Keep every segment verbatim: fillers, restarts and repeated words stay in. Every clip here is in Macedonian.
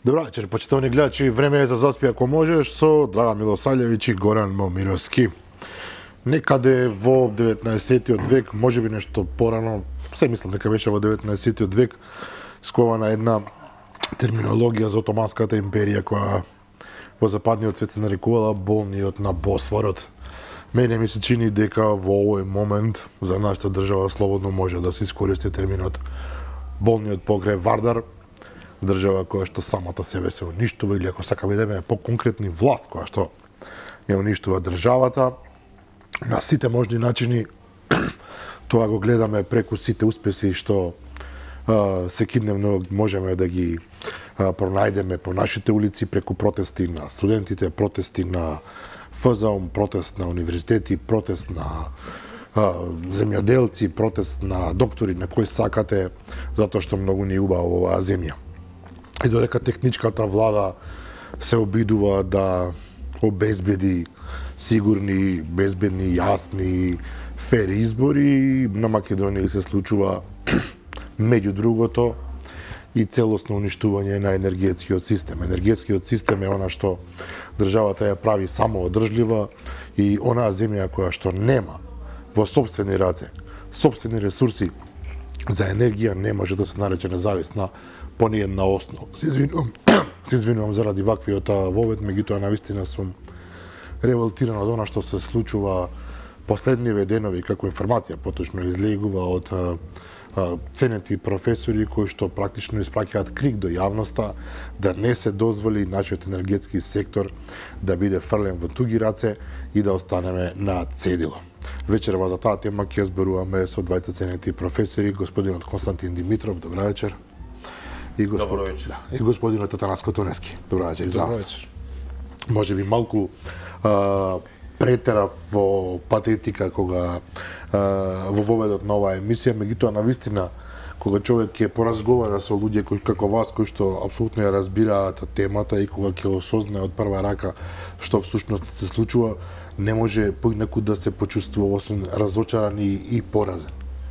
Добра вечер, почитувани гледачи, време е за заспи ако можеш со Драган Милосављевиќ и Горан Момировски. Некаде во деветнаесеттиот век, можеби нешто порано, се мислам дека беше во деветнаесеттиот век, скована една терминологија за Отоманската империја која во западниот свет се нарекувала болниот на Босфорот. Мене ми се чини дека во овој момент за нашата држава слободно може да се искористи терминот болниот покрај Вардар, држава која што самата себе се уништува, или ако сакаме да имаме по-конкретни власт која што ја уништува државата на сите можни начини. Тоа го гледаме преку сите успеси што а, секидневно можеме да ги а, пронајдеме по нашите улици, преку протести на студентите, протести на ФЗОМ, протест на универзитети, протест на а, земјоделци, протест на доктори, на кои сакате, затоа што многу ни убава оваа земја. И додека техничката влада се обидува да обезбеди сигурни, безбедни, јасни, фер избори, на Македонија се случува меѓу другото и целосно уништување на енергетскиот систем. Енергетскиот систем е она што државата ја прави самоодржлива и онаа земја која што нема во сопствени раце, сопствени ресурси за енергија, не може да се нарече независна по ниедна основа. Се извинувам, се извинувам заради ваквиот вовед, меѓутоа навистина сум револтиран од она што се случува последниве денови, како информација поточно излегува од а, а, ценети професори кои што практично испраќаат крик до јавноста да не се дозволи нашиот енергетски сектор да биде фрлен во туги раце и да останеме на цедило. Вечерва за таа тема ќе зборуваме со двајца ценети професори, господинот Константин Димитров, добра вечер. И господ... Добро вечер. И господинот Атанас Котуневски. Добра вечер. Добро вечер. Може би малку а, претерав во патетика кога а, во воведот на оваа емисија, меѓутоа навистина кога човек ќе поразговара со луѓе кои како вас кои што апсолутно ја разбираат темата и кога ќе осознае од прва рака што всушност се случува, не може поинаку да се почувствува освен разочаран и, и поразен.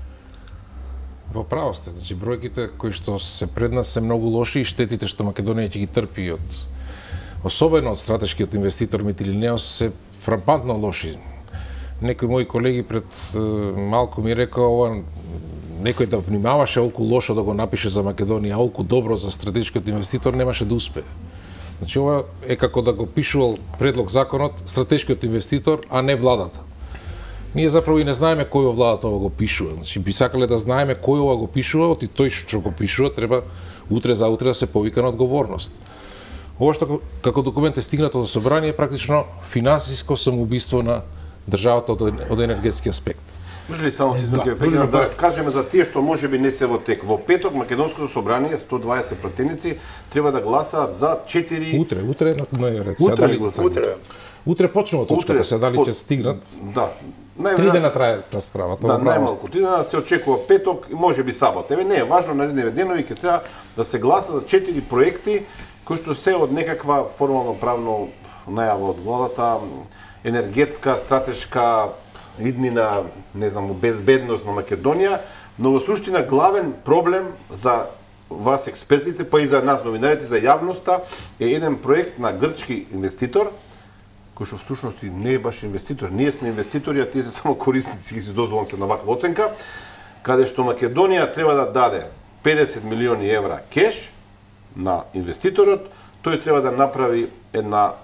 Во право сте, значи бројките кои што се пред нас се многу лоши и штетите што Македонија ќе ги трпи од особено од стратешкиот инвеститор Митилинеос се фрапантно лоши. Некои мои колеги пред малку ми рекоа ова некој да внимаваше олку лошо да го напише за Македонија, олку добро за стратешкиот инвеститор немаше да успее. Значи ова е како да го пишувал предлог законот стратешкиот инвеститор, а не владата. Ние заправо и не знаеме кој во владата ова го пишува. Значи би сакале да знаеме кој ова го пишува, и тој што го пишува треба утре за утре да се повика на одговорност. Ова што како документ е стигнато до собрание практично финансиско самоубиство на државата од, од енергетски аспект. Може ли само се да, да, да кажеме за тие што можеби не се во тек. Во петок Македонското собрание сто дваесет пратеници треба да гласаат за четири Утре, утре на дневен ред. Утре, дали... утре. Утре почнува точката, се дали ќе стигнат. Да. Три дена трае расправата. Да, најмалку три дена се очекува петок и можеби сабота. Еве не е важно, наредниве денови ќе треба да се гласа за четири проекти кои што се од некаква формално правно најава од владата, енергетска, стратешка иднина, не знам, безбедност на Македонија, но во суштина главен проблем за вас експертите, па и за нас новинарите, за јавноста, е еден проект на грчки инвеститор, кој што всушност не е баш инвеститор. Ние сме инвеститори, а тие се само корисници, ги си дозволам се на ваква оценка, каде што Македонија треба да даде педесет милиони евра кеш на инвеститорот, тој треба да направи една,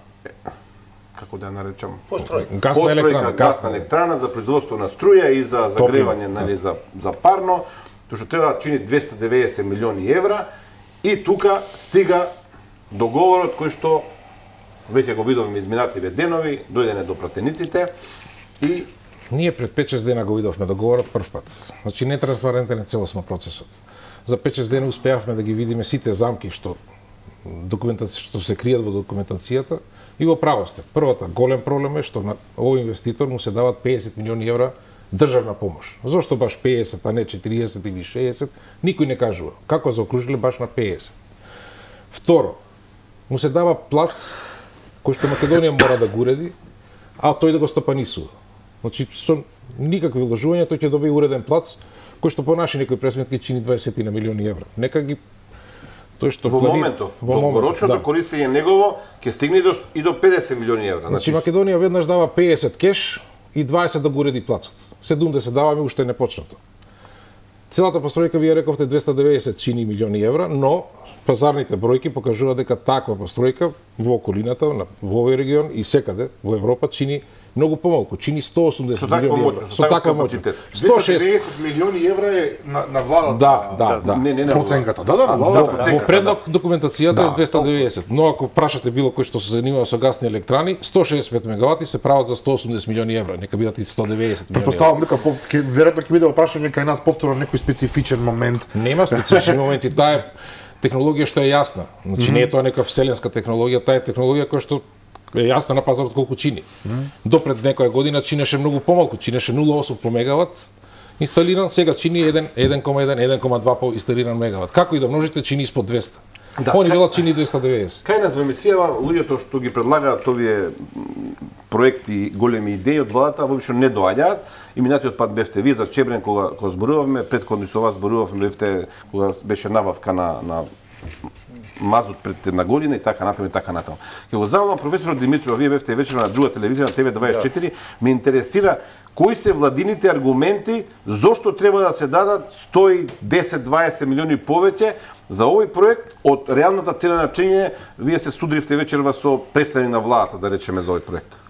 како да ја наречам, постројка, гасна електрана, гасна електрана за производство на струја и за загревање, нели, за за парно, тоа што треба да чини двесте и деветдесет милиони евра, и тука стига договорот кој што веќе го видовме изминативе денови, дојдене до пратениците и ние пред пет-шест дена го видовме договорот прв пат. Значи нетранспарентен е целосно процесот. За пет-шест дена успеавме да ги видиме сите замки што документација што се кријат во документацијата и во право сте. Првата голем проблем е што на овој инвеститор му се дават педесет милиони евра државна помош. Зошто баш педесет, а не четириесет или шеесет, никој не кажува. Како заокружиле баш на педесет? Второ, му се дава плац кој што Македонија мора да го уреди, а тој да го стопанисува. Значи, со никакви вложувања тој ќе добие уреден плац кој што по наши некои пресметки чини дваесет милиони евра. Нека ги Тој што Во плани- моментов, во моментов, долгорочното да. користење негово ќе стигне и до, и до педесет милиони евра. Значи Македонија веднаш дава педесет кеш и дваесет да го уреди плацот. седумдесет даваме уште не почнато. Целата постројка, вие рековте, двеста деветдесет чини милиони евра, но пазарните бројки покажуваат дека таква постројка во околината, во овој регион и секаде во Европа чини многу помалку, чини сто осумдесет милиони евра. Со таква моќ, сто двеста шест деветдесет милиони евра е на, на владата. Да, да, да. Не, не, не. Проценката. Да, да, на Во, владата. во предлог документацијата Да, е двеста деветдесет, но ако прашате било кој што се занимава со гасни електрани, сто шеесет и пет мегавати се прават за сто осумдесет милиони евра, нека бидат и сто деветдесет милиони евра. Претпоставам дека по, ке, веројатно ќе биде прашање кај нас повторно некој специфичен момент. Нема специфични моменти, таа е технологија што е јасна. Значи не е тоа нека вселенска технологија, таа е технологија која што е јасно на пазарот колку чини. Допред некоја година чинеше многу помалку, чинеше нула осум по мегават инсталиран, сега чини еден кoma еден, еден кoma два по инсталиран мегават. Како и да множите, чини испод двеста. Да, Они кај- велат чини двеста деветдесет. Кај нас во емисијава, луѓето што ги предлагаат овие проекти, големи идеи од владата, воопшто не доаѓаат. И минатиот пат бевте вие за Чебрен кога кога зборувавме, претходно со вас зборувавме, бевте кога беше набавка на на мазут пред една година и така натаму и така натаму. Ќе го завалам професорот Димитров, вие бевте вечерва на друга телевизија на Т В дваесет и четири, ме интересира кои се владините аргументи зошто треба да се дадат сто и десет до дваесет милиони повеќе за овој проект од реалната цена на чење. Вие се судривте вечерва со представени на владата, да речеме, за овој проект.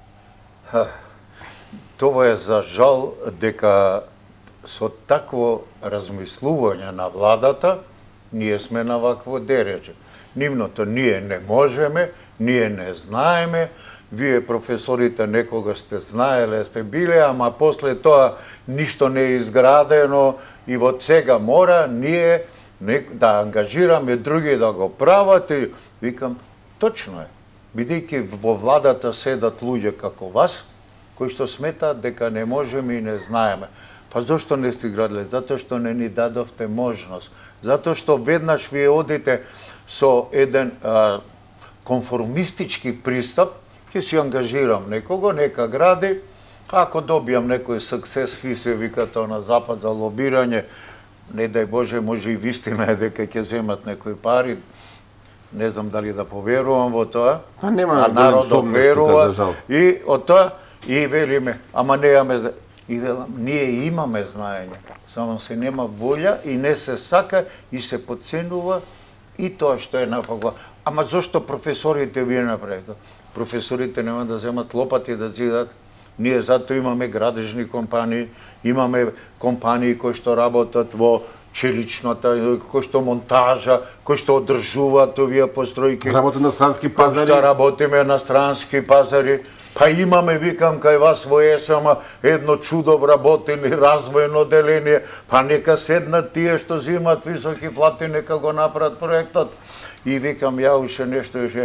Тоа е за жал дека со такво размислување на владата ние сме на вакво дереже. Нивното ние не можеме, ние не знаеме, вие професорите некога сте знаеле, сте биле, ама после тоа ништо не е изградено и во сега мора ние да ангажираме други да го прават и викам, точно е. Бидејќи во владата седат луѓе како вас, кои што сметаат дека не можеме и не знаеме. Па зошто не сте градиле? Затоа што не ни дадовте можност. Затоа што веднаш вие одите со еден а, конформистички пристап, ќе си ангажирам некого, нека гради, ако добијам некој success fee, се вика тоа на запад за лобирање, не дај Боже, може и вистина е дека ќе земат некои пари, не знам дали да поверувам во тоа, Па нема а голем народот сум нешто, верува, за жал. и од тоа, и велиме, ама немаме, и велам, ние имаме знаење, само се нема волја и не се сака и се подценува и тоа што е на факултет. Ама зошто професорите вие направите? Професорите нема да земат лопати да зидат. Ние затоа имаме градежни компании, имаме компании кои што работат во челичната, кои што монтажа, кои што одржуваат овие постројки. Работат на странски Кои пазари. што работиме на странски пазари. Па имаме, викам, кај вас во ЕСМ едно чудо вработени развојно деление, па нека седнат тие што зимат високи плати, нека го направат проектот. И викам, ја уште нешто уште,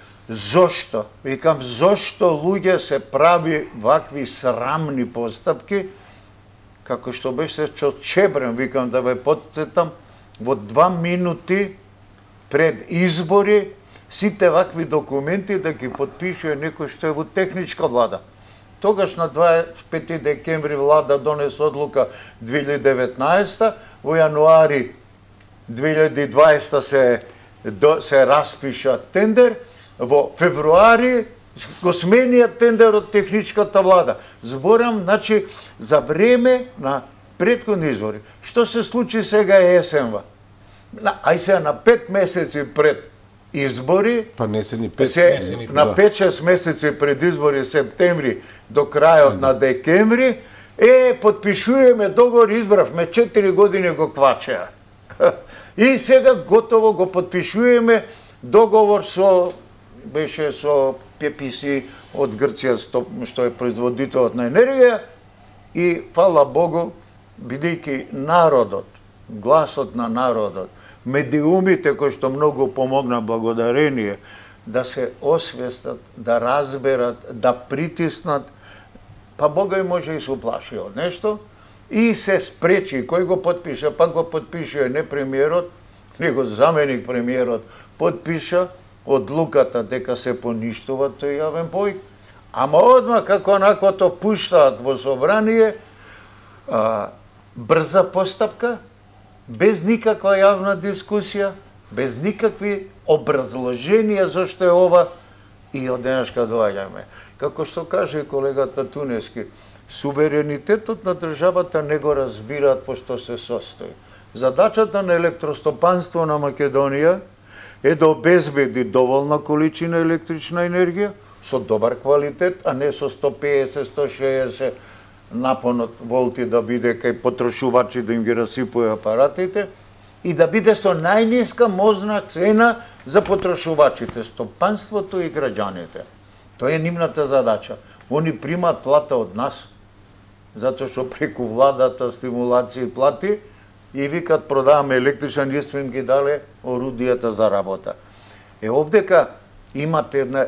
зошто? Викам, зошто луѓе се прави вакви срамни постапки, како што беше со Чебрен, викам да ве подсетам, во два минути пред избори, сите вакви документи да ги подпишува некој што е во техничка влада. Тогаш на дваесет и пети декември влада донесе одлука две илјади и деветнаесета, во јануари две илјади и дваесета се до, се распиша тендер, во февруари го сменија тендерот техничката влада. Зборам, значи, за време на претходни избори. Што се случи сега ЕСМ-ва? Ај сега на пет месеци пред избори, Па не се ни пет. се, не се ни- на да. пет-шест месеци пред избори, септември до крајот на декември, е, подпишуваме договор, избравме четири години го квачеа. И сега готово го подпишуваме договор со, беше со П П С од Грција, што е производителот на енергија, и фала Богу, бидејќи народот, гласот на народот, медиумите кои што многу помогна благодарение да се освестат, да разберат, да притиснат, па Бога и може и се уплаши од нешто, и се спречи, кој го подпиша, па го подпише не премиерот, него заменик премиерот подпиша одлуката дека се поништува тој јавен поик, ама одма како накото пуштаат во собрание, а, брза постапка, без никаква јавна дискусија, без никакви образложенија зашто е ова, и од денешка доаѓаме. Како што каже колегата Тунески, суверенитетот на државата не го разбираат по што се состои. Задачата на електростопанство на Македонија е да обезбеди доволна количина електрична енергија со добар квалитет, а не со сто песет до сто шеесет напонот волти да биде кај потрошувачи да им ги расипува апаратите и да биде со најниска можна цена за потрошувачите, стопанството и граѓаните. Тоа е нивната задача. Они примаат плата од нас, затоа што преку владата стимулации плати и викат продаваме електричен, ние сме им ги дале орудијата за работа. Е, овдека имате една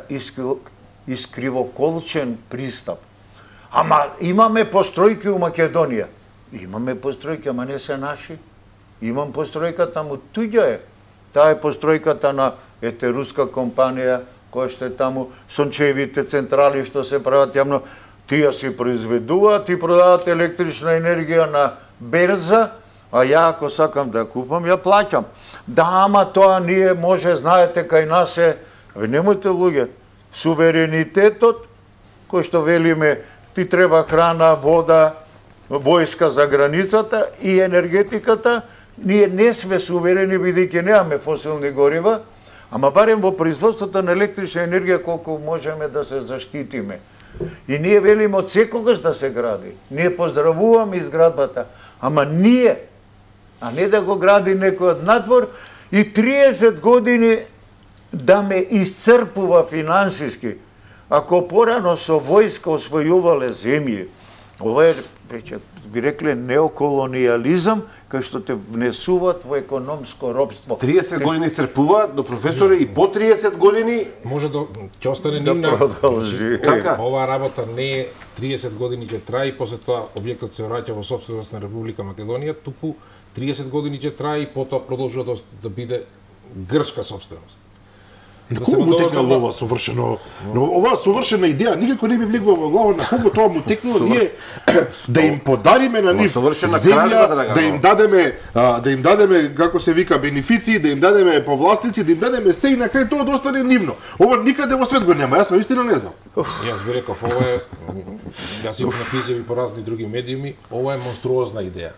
искривоколчен пристап. Ама имаме постројки у Македонија. Имаме постројки, ама не се наши. Имам постројка таму, туѓа е. Таа е постројката на ете руска компанија, која што е таму, сончевите централи што се прават јавно, тие си произведуваат и продаваат електрична енергија на берза, а ја ако сакам да купам, ја плаќам. Да, ама тоа ние може, знаете, кај нас е, немојте луѓе, суверенитетот, кој што велиме, ти треба храна, вода, војска за границата и енергетиката, ние не сме суверени, бидејќи немаме фосилни горива, ама барем во производството на електрична енергија колку можеме да се заштитиме. И ние велиме од секогаш да се гради. Ние поздравуваме изградбата, ама ние, а не да го гради некој од надвор, и триесет години да ме исцрпува финансиски. Ако порано со војска освојувале земји, ова е, веќе би рекле, неоколониализам, кај што те внесуваат во економско робство. триесет години исцрпува, до професоре, и по триесет години може да ќе остане да нивна. продолжи. Така. Оваа работа не е триесет години ќе трае и после тоа објектот се враќа во сопственост на Република Македонија, туку триесет години ќе трае и потоа продолжува да, да биде грчка сопственост. На кого му текнало ова совршено? Но оваа совршена идеја никако не би влегла во глава на кого тоа му текнало, ние да им подариме на нив совршена земја, кражба, драга, да им дадеме, а, да им дадеме, како се вика, бенефиции, да им дадеме повластници, да им дадеме се и на крај тоа да остане нивно. Ова никаде во свет го нема, јас навистина не знам. Јас би реков, ова е, јас имам изјави по разни други медиуми, ова е монструозна идеја.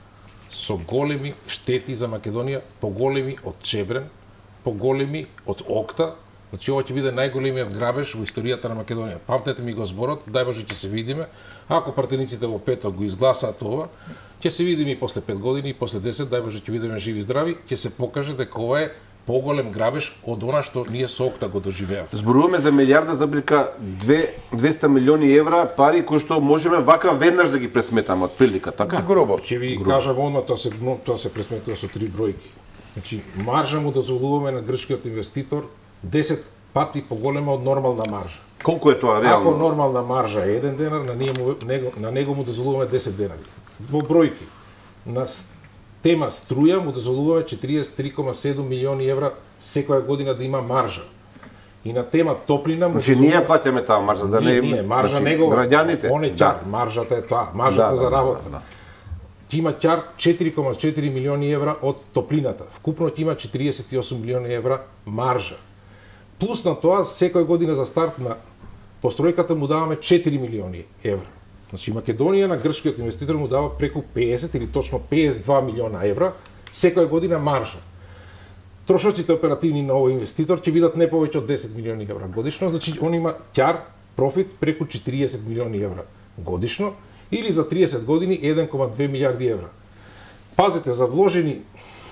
Со големи штети за Македонија, поголеми од Чебрен, поголеми од Окта, значи ова ќе биде најголемиот грабеж во историјата на Македонија. Памтете ми го зборот, дај Боже ќе се видиме. Ако пратениците во петок го изгласаат ова, ќе се видиме и после пет години, и после десет, дај Боже ќе видиме живи и здрави, ќе се покаже дека ова е поголем грабеж од она што ние со Окта го доживеавме. зборуваме за милиарда забрика двеста милиони евра пари кои што можеме вака веднаш да ги пресметаме од прилика, така? Грубо. Ќе ви кажам одма, тоа се тоа се пресметува со три бројки. Значи, маржа му дозволуваме на грчкиот инвеститор десет пати поголема од нормална маржа. Колку е тоа Ако реално? нормална маржа е еден денар, на, ние му, него, на него му дозволуваме десет денари. Во бројки. На тема струја му дозволуваме четириесет и три кома седум милиони евра секоја година да има маржа. И на тема топлина му Значи ние плаќаме таа маржа, да не Ние, ние, маржа значи, негова. граѓаните. Он е ќар, маржата е тоа, маржата Да, за да, работа. да, да. Ќе има ќар четири кома четири милиони евра од топлината. Вкупно ќе има четириесет и осум милиони евра маржа. Плюс на тоа, секоја година за старт на постројката му даваме четири милиони евра. Значи Македонија на грчкиот инвеститор му дава преку песет или точно песет и два милиона евра секоја година маржа. Трошоците оперативни на овој инвеститор ќе бидат не повеќе од десет милиони евра годишно, значи он има ќар профит преку четириесет милиони евра годишно, или за триесет години еден кома две милиарди евра. Пазете, за вложени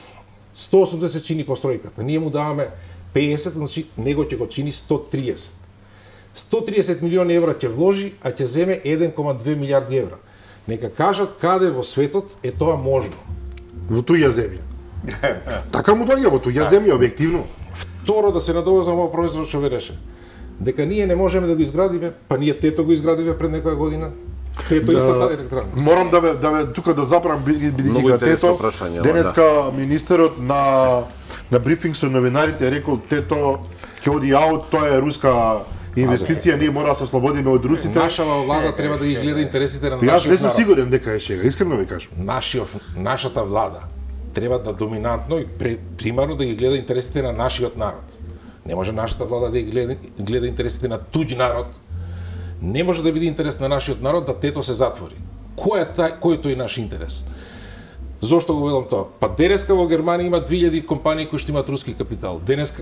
сто осумдесет чини постројката. Ние му даваме песет, значи него ќе го чини сто триесет. сто триесет милиони евра ќе вложи, а ќе земе еден кома две милиарди евра. Нека кажат каде во светот е тоа можно. Во туја земја. Така му доаѓа во туја земја, објективно. Второ, да се надовозам во професор што ви реше. Дека ние не можеме да го изградиме, па ние тето го изградиве пред некоја година. Тето Да, истата електрана. Морам да ве, да ве тука да забрам бидејќи Многу га интересно тето. прашање, ова, Денеска министерот на на брифинг со новинарите рекол тето ќе оди аут, тоа е руска инвестиција, ние мора да се ослободиме од русите. Нашава влада треба да ги гледа интересите на Јас не нашиот сум народ. сигурен дека е шега, искрено ви кажам. Нашиот, нашата влада треба да доминантно и примарно да ги гледа интересите на нашиот народ. Не може нашата влада да ги гледа, гледа интересите на туѓ народ. Не може да биде интерес на нашиот народ да тето се затвори. Кој е тај, кој е тој наш интерес? Зошто го велам тоа? Па денеска во Германија има две илјади компании кои што имаат руски капитал. Денеска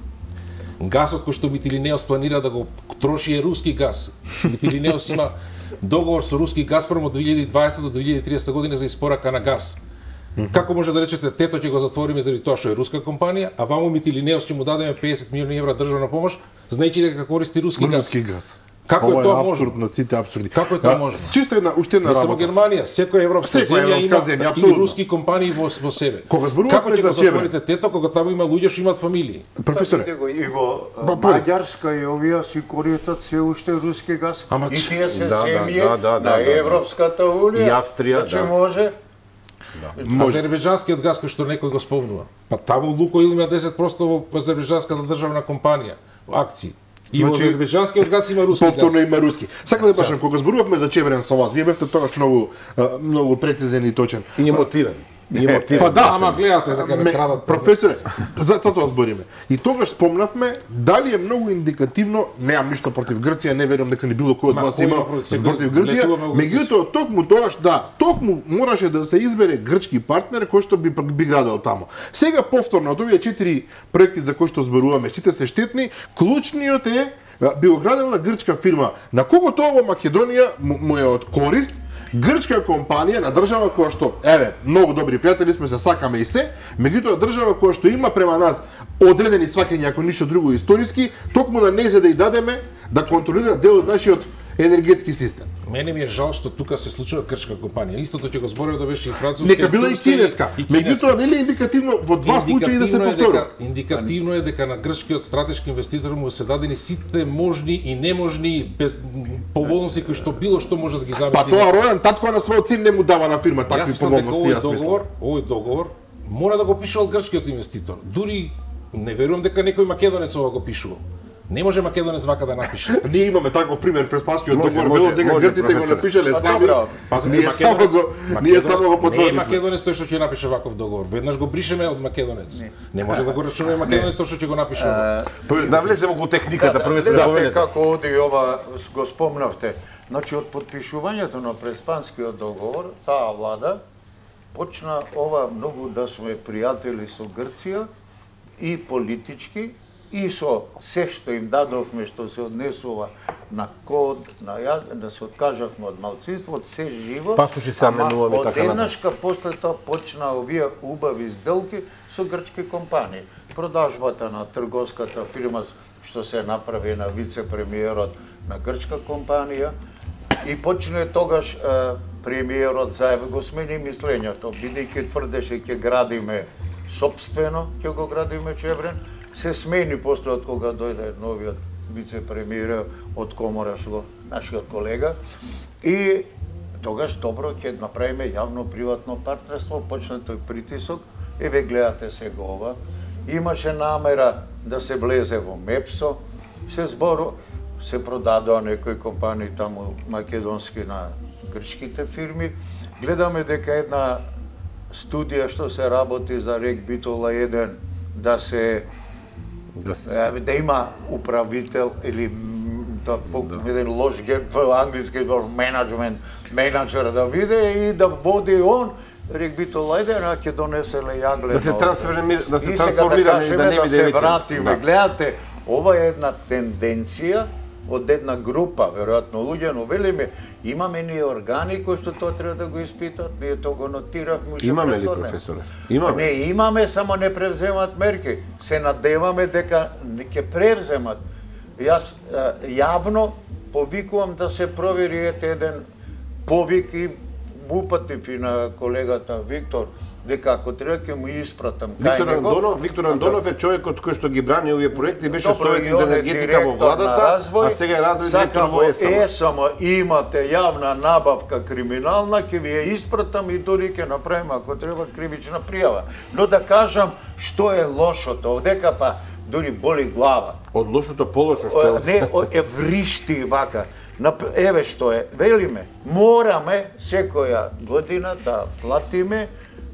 гасот кој што Митилинеос планира да го троши е руски газ. Митилинеос има договор со руски Газпром од две илјади и дваесета до две илјади и триесета година за испорака на газ. Како може да речете тето ќе го затвориме заради тоа што е руска компанија, а ваму Митилинеос ќе му дадеме песет милиони евра државна помош, знаејќи дека користи руски газ. Руски газ. Како Ова е тоа е можно? апсурд на сите апсурди. Како е тоа можно? Чисто една уште една Не само работа. Германија, секоја европска Секоја земја европска има земја, и апсолутно. руски компании во, во себе. Кога зборувавме Како ќе за го Чебре? затворите тето кога таму има луѓе што имаат фамилии? Професоре, Па, го, и во Ба, пори. Маѓарска и овие си користат се уште руски газ. Ама и ч- тие се да, да, земји да, да, да, на да. Европската унија. И Австрија, Значи да. може. Азербејџанскиот газ кој што некој го спомнува. Па таму Лукойл има десет проценти во азербејџанската државна компанија, акции. И во Значи, азербејџанскиот газ има руски повторно газ. има руски. Сакам да башам, кога зборувавме за Чебрен со вас, вие бевте тогаш многу а, многу прецизен и точен. И емотиран. И емотиран. Па да, Ама гледате дека не Ме- крадат. професоре, за тоа збориме. И тогаш спомнавме дали е многу индикативно, немам ништо против Грција, не верувам дека ни било кој од Ма, вас кој има има против- секој против Грција, летуваме во Грција. меѓутоа токму тогаш да, токму мораше да се избере грчки партнер кој што би би градел таму. Сега повторно од овие четири проекти за кои што зборуваме, сите се штетни, клучниот е би го градела грчка фирма. На кого тоа во Македонија му, му е од корист? Грчка компанија на држава која што, еве, многу добри пријатели сме, се сакаме и се, меѓутоа држава која што има према нас одредени сваќања ако ништо друго историски, токму на незе да ја дадеме да контролира дел од нашиот енергетски систем. Мене ми е жал што тука се случува грчка компанија. Истото ќе го зборев да беше и француска. Нека била и турска, кинеска. и кинеска. Меѓутоа нели е индикативно во два случаи да се Индикативно е повтори. дека- Индикативно е дека на грчкиот стратешки инвеститор му се дадени сите можни и неможни без поволности кои што било што може да ги замисли. Па тоа Ројан татко на својот син не му дава на фирма Јас такви мислам дека поволности, овој јас мислам. договор, овој договор мора да го пишувал грчкиот инвеститор. Дури не верувам дека некој македонец ова го пишувал. Не може македонец вака да напише. Ние имаме таков пример през Паскиот Може, договор, може, вело дека може, грците го професоре. напишале Па сами. добро. Пазите, Ние само македонец- го ние македон- само го Не е потврдивме. македонец тој што ќе напише ваков договор. Веднаш го бришеме од македонец. Не, не може да го рачунаме македонец тој што ќе го напише. ова. Да влеземе во техниката, професоре, Гледате повелете. како оди ова, го спомнавте. Значи, од подпишувањето на Преспанскиот договор, таа влада почна ова многу да сме пријатели со Грција и политички, и со се што им дадовме, што се однесува на код, на ја, да се откажавме од малцинство, од се живо. Пасуши се аменуваме и ама така одеднашка после тоа почна овие убави сделки со грчки компании. Продажбата на трговската фирма што се направи на вице-премиерот на грчка компанија и почне тогаш е, премиерот Заев го смени мислењето, бидејќи тврдеше ќе градиме сопствено, ќе го градиме Чебрен, се смени после од кога дојде новиот вице-премиер од Комора, што нашиот колега, и тогаш добро ќе направиме јавно-приватно партнерство, почна тој притисок, и ве гледате сега ова. Имаше намера да се влезе во МЕПСО, се збору, се продадоа некои компании таму македонски на грчките фирми. Гледаме дека една студија што се работи за Рек Битола еден да се Да се Е, да има управител или м, да, по, еден лош гер, во англиски збор менеджмент, менеджер да биде и да води он, Рек Битола еден, а ќе донеселе јагле. Да се трансформира, да се И сега трансформира и да не да биде се веќе. вратиме. Да. Гледате, ова е една тенденција од една група, веројатно луѓе, но велиме, имаме ние органи кои што тоа треба да го испитат, ние тоа го нотиравме уште Имаме ли, претходно. професоре? Имаме. Не, имаме, само не превземат мерки. Се надеваме дека не ќе превземат. Јас е, јавно повикувам да се провери ете еден повик и упатив и на колегата Виктор, дека ако треба ќе му испратам кај Виктор него. Андонов, Виктор Андонов е човекот кој што ги брани овие проекти, беше Добро, и советник за он е енергетика во директор на владата, развој. а сега е развој Сакам директор во ЕСМ. ЕСМ имате јавна набавка криминална, ќе ви ја испратам и дури ќе направиме ако треба кривична пријава. Но да кажам што е лошото, овдека па дури боли глава. Од лошото полошо што О, е. Не, о, е вришти вака. Нап- Еве што е, велиме, мораме секоја година да платиме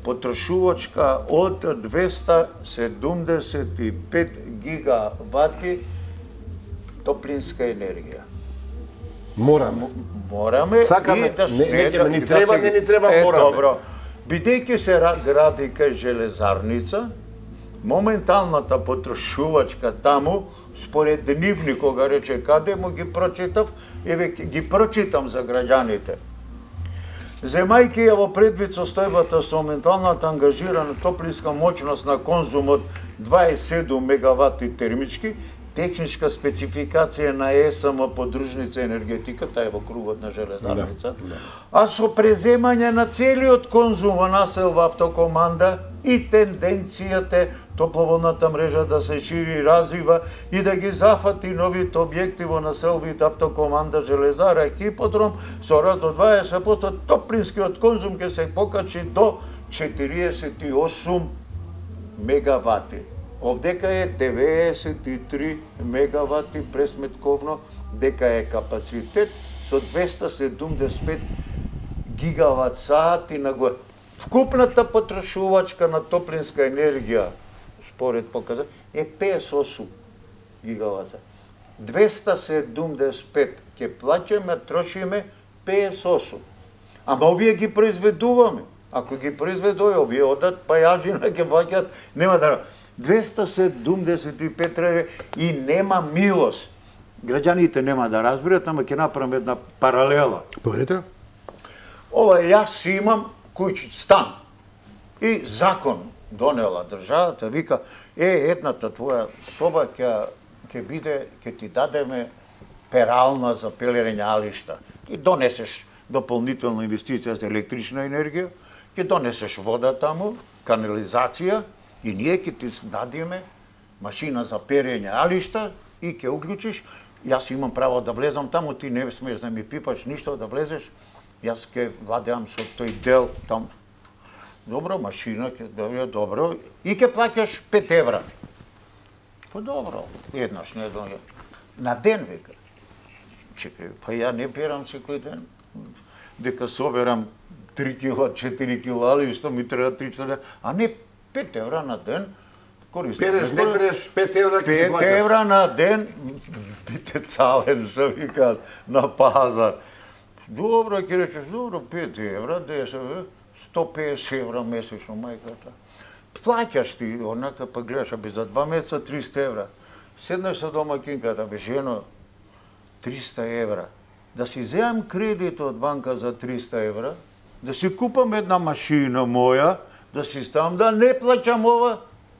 потрошувачка од двеста седумдесет и пет гигавати топлинска енергија. Мораме. Мораме Сакаме, и да не, не, да, ни да треба, се- не ни треба, е, мораме. Добро. Бидејќи се ра- гради кај железарница, моменталната потрошувачка таму, според Дневник, кога рече каде му ги прочитав, еве ќе ги прочитам за граѓаните. Земајќи ја во предвид состојбата со моменталната ангажирана топлинска моќност на конзум од дваесет и седум мегавати термички, техничка спецификација на ЕСМ подружница енергетика, таа е во кругот на железарница, Да, да. а со преземање на целиот конзум во населба автокоманда и тенденцијата топловодната мрежа да се шири и развива и да ги зафати новите објекти во населбите автокоманда, железара, хиподром, со раст до дваесет проценти топлинскиот конзум ќе се покачи до четириесет и осум мегавати. Овдека е деветдесет и три мегавати пресметковно, дека е капацитет со двеста седумдесет и пет гигават сати на година. Вкупната потрошувачка на топлинска енергија, според показа, е педесет и осум гигават сати. двеста седумдесет и пет ќе плаќаме, трошиме педесет и осум. Ама овие ги произведуваме. Ако ги произведува, овие одат, па јажина ќе ваќат, нема да... двеста седумдесет и пет лева и нема милост. Граѓаните нема да разберат, ама ќе направам една паралела. Поверите? Ова јас си имам куќи, стан. И закон донела државата, вика, е, едната твоја соба ќе ќе биде, ќе ти дадеме перална за пелерење алишта. Ти донесеш дополнителна инвестиција за електрична енергија, ќе донесеш вода таму, канализација, и ние ќе ти дадиме машина за перење алишта и ќе уклучиш. Јас имам право да влезам таму, ти не смеш да ми пипаш ништо да влезеш. Јас ќе владеам со тој дел там. Добро, машина ќе добро, добро и ќе плаќаш пет евра. Па добро, еднаш неделја. На ден вика. Чекај, па ја не перам секој ден. Дека соберам три кила, четири кила, али што ми треба три часа, а не пет евра на ден. Користам. Переш, не переш, пет евра ќе се пет плаќаш. евра на ден, бите цален, што викаат, на пазар. Добро, ќе речеш, добро, пет евра, десет, сто педесет евра месечно, мајката. Плаќаш ти, онака, па гледаш, аби за два месеца триста евра. Седнеш со домакинката, бе, жено, триста евра. Да си земам кредит од банка за триста евра, да си купам една машина моја, да си ставам да не плаќам ова.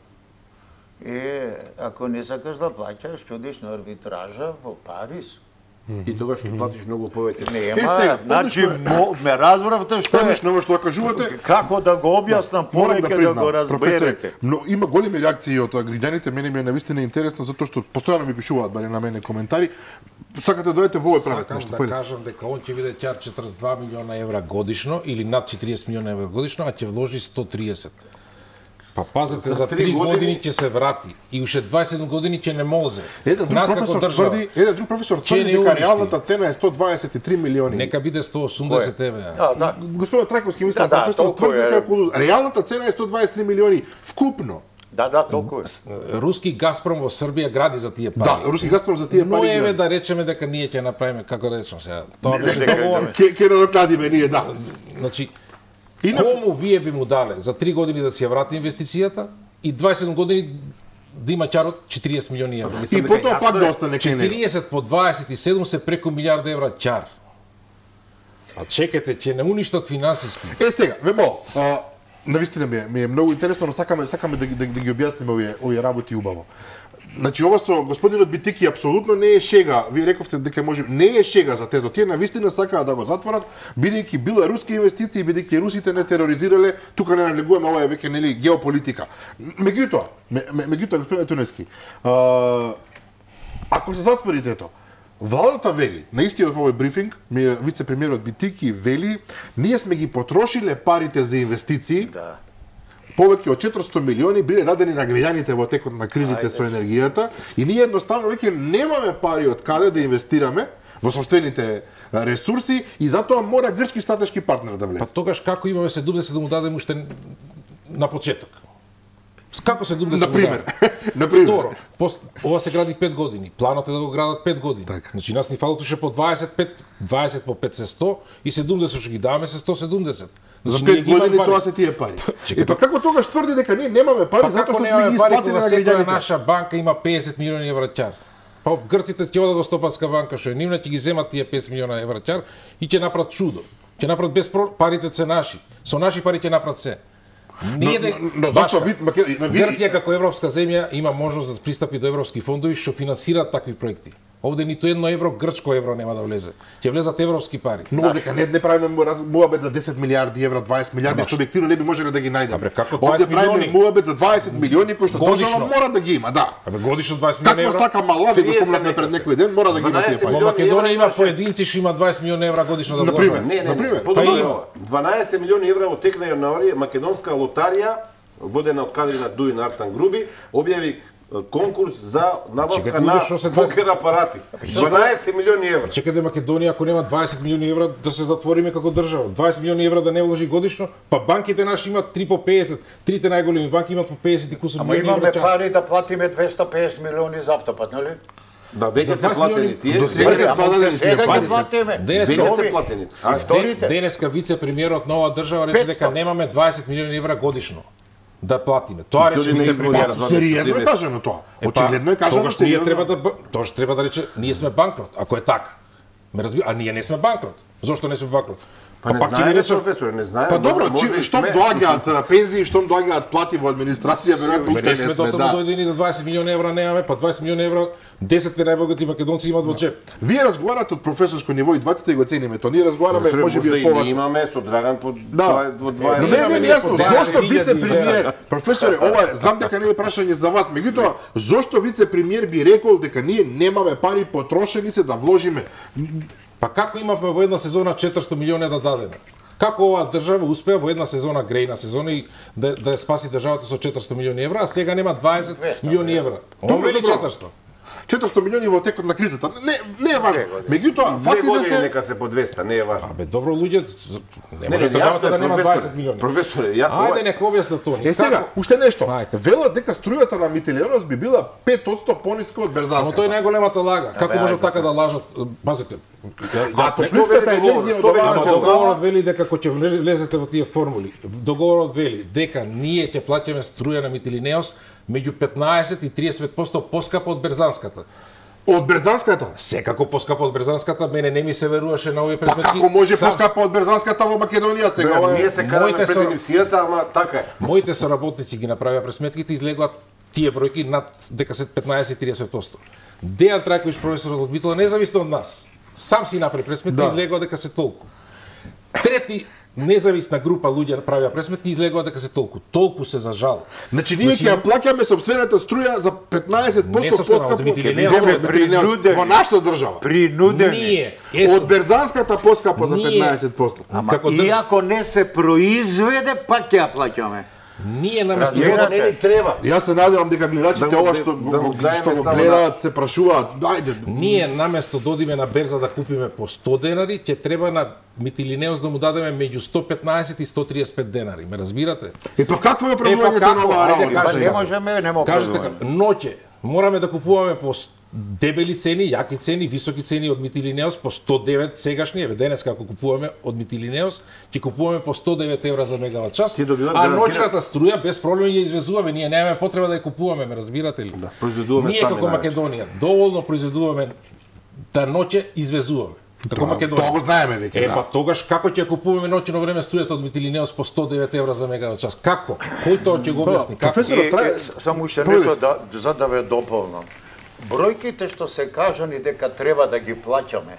Е, ако не сакаш да плаќаш, чудиш на арбитража во Париз. И тогаш ќе платиш многу повеќе. Нема, сега, значи, одлично е. мо- ме разбравте што е. Одлично ово што кажувате. Како да го објаснам Морам повеќе да, признам, го разберете. професоре, но има големи реакции од граѓаните, мене ми е навистина интересно затоа што постојано ми пишуваат барем на мене коментари. Сакате да дојдете во овој правец Сакам нешто. да појдете. кажам дека он ќе биде ќар четридесет и два милиона евра годишно или над четириесет милиона евра годишно, а ќе вложи сто триесет. Па пазете, За за три три години години ќе се врати и уште дваесет и седум години ќе не може. Еден друг Нас како професор држава, тврди, еден друг професор Ќе тврди не дека уништи. реалната цена е сто дваесет и три милиони. нека биде сто осумдесет евра. Да, да. Господин Трајковски мисля, Да, да, професор толку тврди е. дека околу реалната цена е сто дваесет и три милиони вкупно. Да, да, толку е. Руски Газпром во Србија гради за тие пари. Да, руски Газпром за тие Но пари. еве гради. да речеме дека ние ќе направиме, како да речем сега, тоа беше дека договор. Ке ке надокнадиме ние, да. Значи, И на- кому вие би му дале за три години да си ја врати инвестицијата и дваесет и седум години да има ќар од четириесет милиони евра. И потоа пак да остане кај него. четириесет по дваесет и седум се преку милиарда евра ќар. А чекате, ќе не уништат финансиски. Е сега, вемо, а, навистина ми е, ми е многу интересно, но сакаме сакаме да, ги- да, да ги објасниме овие овие работи убаво. Значи ова со господинот Битики апсолутно не е шега. Вие рековте дека може не е шега за тето. Тие навистина сакаат да го затворат, бидејќи била руски инвестиции, бидејќи русите не тероризирале, тука не налегуваме, ова е веќе нели геополитика. Меѓутоа, ме- ме- меѓутоа господин Тунески, а, ако се затвори тето, владата вели, на истиот овој брифинг, ми е вице-премиерот Битики вели, ние сме ги потрошиле парите за инвестиции, Да. повеќе од четиристотини милиони биле дадени на граѓаните во текот на кризите со енергијата и ние едноставно веќе немаме пари од каде да инвестираме во собствените ресурси и затоа мора грчки стратешки партнер да влезе. Па тогаш како имаме седумдесет да му дадем уште на почеток. Како седумдесет Например. години? Например. Второ, пос, ова се гради пет години. Планот е да го градат пет години. Така. Значи нас ни фалутуше по дваесет пет, дваесет по пет се сто и седумдесет што ги даваме се сто седумдесет. За Значи, ние пет ги имаме години пари. тоа се тие пари. Чекайте. И па како тогаш тврди дека ние немаме пари Па затоа како што сме немаме ги пари исплатили кога на секоја граѓаните? наша банка има педесет милиони евраќар? Па грците ќе одат во Стопанска банка што е нивна, ќе ги земат тие педесет милиона евраќар и ќе направат чудо. Ќе направат без про... парите се наши. Со наши пари ќе направат се. Ние де... Но, но зашто Башка, вид, маке, на вид... Грција како европска земја има можност да пристапи до европски фондови што финансираат такви проекти. Овде ниту едно евро, грчко евро нема да влезе. Ќе влезат европски пари. Но дека не, не правиме муабет за десет милиарди евра, дваесет милиарди, што објективно не би можеле да ги најдеме. Абе, како Овде дваесет правиме милиони? муабет за дваесет милиони кои што Годишно. држава мора да ги има, да. Абе годишно дваесет милиони Каква евра. сака мала, ви го тридесет спомнавме пред нека некој ден, мора да ги има тие дванаесет пари. Во милиони Македонија има евра поединци што има дваесет милиони евра годишно да Например. вложат. Не, не, не, Например. подобро Па е има. ова. дванаесет милиони евра во тек на јануари македонска лотарија водена од кадри на Дуин Артан Груби објави е, конкурс за набавка Чекај, на што се дваесет покер апарати. дванаесет милиони евра. Чекајте Македонија ако нема дваесет милиони евра да се затвориме како држава. дваесет милиони евра да не вложи годишно, па банките наши имаат три по педесет, трите најголеми банки имаат по педесет и кусур Ама милиони имаме евра. пари да платиме двеста и педесет милиони за автопат, нели? Да, веќе За се дваесет платени милиони- тие. до сега веќе- се Ама платени за сега тие ги пари. платиме. Денес Веќе Нови- се платени. И А, вторите? Денеска вице-премиерот на оваа држава рече дека петсто. немаме дваесет милиони евра годишно да платиме. Тоа И рече тој не вице-премиерот. избори, Сериозно е кажано тоа. Очигледно е кажано тогаш ние сериозно. треба да б- тогаш треба да рече ние сме банкрот, ако е така. Ме разби, а ние не сме банкрот. Зошто не сме банкрот? Па не пак ќе ви знаеме, рече професоре, не знаеме. Па добро, може- може чи, и штом сме. доаѓаат а, пензии, штом доаѓаат плати во администрација, веројатно Ме уште не не сме сме, дотаму да. дојдени до дваесет милиони евра немаме, па дваесет милиони евра десет најбогати македонци имаат во джеп. Вие разговарате од професорско ниво и дваесет го цениме, то ние разговараме Професоре, може би можда од и повак. ние имаме со Драган по Да. два- во Но дваесет. не ми Имаме е ние јасно по зошто дваесет хиљади вице-премиер, професоре, ова е, знам дека не е прашање за вас, меѓутоа зошто вице-премиер би рекол дека ние немаме пари потрошени се да вложиме? Па како имавме во една сезона четиристо милиони да дадеме? Како оваа држава успеа во една сезона, грејна сезона и да, да ја спаси државата со четиристо милиони евра, а сега нема дваесет милиони евра. Добро, Он вели добро. четиристо. четиристо милиони во текот на кризата. Не, не е важно. Меѓутоа, Две факт е да години се нека се по двеста, не е важно. Абе, добро луѓе, з- не Не, може не, државата јасно е, да нема професоре. дваесет милиони. Професоре, ја Ајде ова- нека објасна Тони. Е сега, Како? уште нешто. Ајде. Велат дека струјата на Митилијанос би била пет одсто пониска од Но Берзанската. тој е најголемата лага. Како може ајде, така да лажат? Пазите. Ја, А јас топлинската вели договорот? енергија Што од вели оваа Ама договорот? договорот вели дека кога ќе влезете во тие формули, договорот вели дека ние ќе плаќаме струја на Митилинеос меѓу петнаесет и триесет и пет посто поскапо од Берзанската. Од Берзанската? Секако поскапо од Берзанската, мене не ми се веруваше на овие Па пресметки. како може Сам- поскапо од Берзанската во Македонија сега? Ова Бре, е- ние се караме моите пред со- емисијата, ама така е. Моите соработници ги направија пресметките и излегоа тие бројки над дека се петнаесет и триесет посто. Дејан Трајковиќ, професорот од Битола, независно од нас, сам си направи пресметки и Да. излегоа дека се толку. Трети независна група луѓе правија пресметки и излегоа дека се толку. Толку се за жал. Значи ние ќе ја плаќаме собствената струја за петнаесет Не посто сопствена, поскапо од Митилинеос, Добро, од Митилинеос, принудени. во нашата држава. Принудени. Ние, ЕСО, Од Берзанската поскапо за Ние- петнаесет посто. Ама како држ- иако не се произведе, пак ќе ја плаќаме. ние наместо Разбирате? Тоа не ни треба. Јас се надевам дека гледачите Да го- ова што да го, го гледаме што го само гледаат, се прашуваат, ајде. Ние наместо да одиме на берза да купиме по сто денари, ќе треба на Митилинеос да му дадеме меѓу сто петнаесет и сто триесет и пет денари. Ме разбирате? И па какво е Е, па правувањето како? на оваа Ајде, работа? Па кажи, не сега? можеме, не можеме. Кажете како, ноќе мораме да купуваме по с- дебели цени, јаки цени, високи цени од Митилинеос по сто девет сегашни, еве денес како купуваме од Митилинеос, ќе купуваме по сто девет евра за мегават час. Ти добиваш А гарантиран- ноќната струја без проблем ја извезуваме, ние немаме потреба да ја купуваме, ме разбирате ли? Да, произведуваме ние сами како највеќе. Македонија доволно произведуваме да ноќе извезуваме. Како Тоа- Македонија. Тоа го знаеме веќе, Е, да. па тогаш како ќе ја купуваме ноќно време струјата од Митилинеос по сто девет евра за мегават час? Како? Кој тоа ќе го објасни? Како? професор- Е, Трај- е, с- само уште Поведете. нешто да, за да ве дополнам. Бројките што се кажани дека треба да ги плаќаме,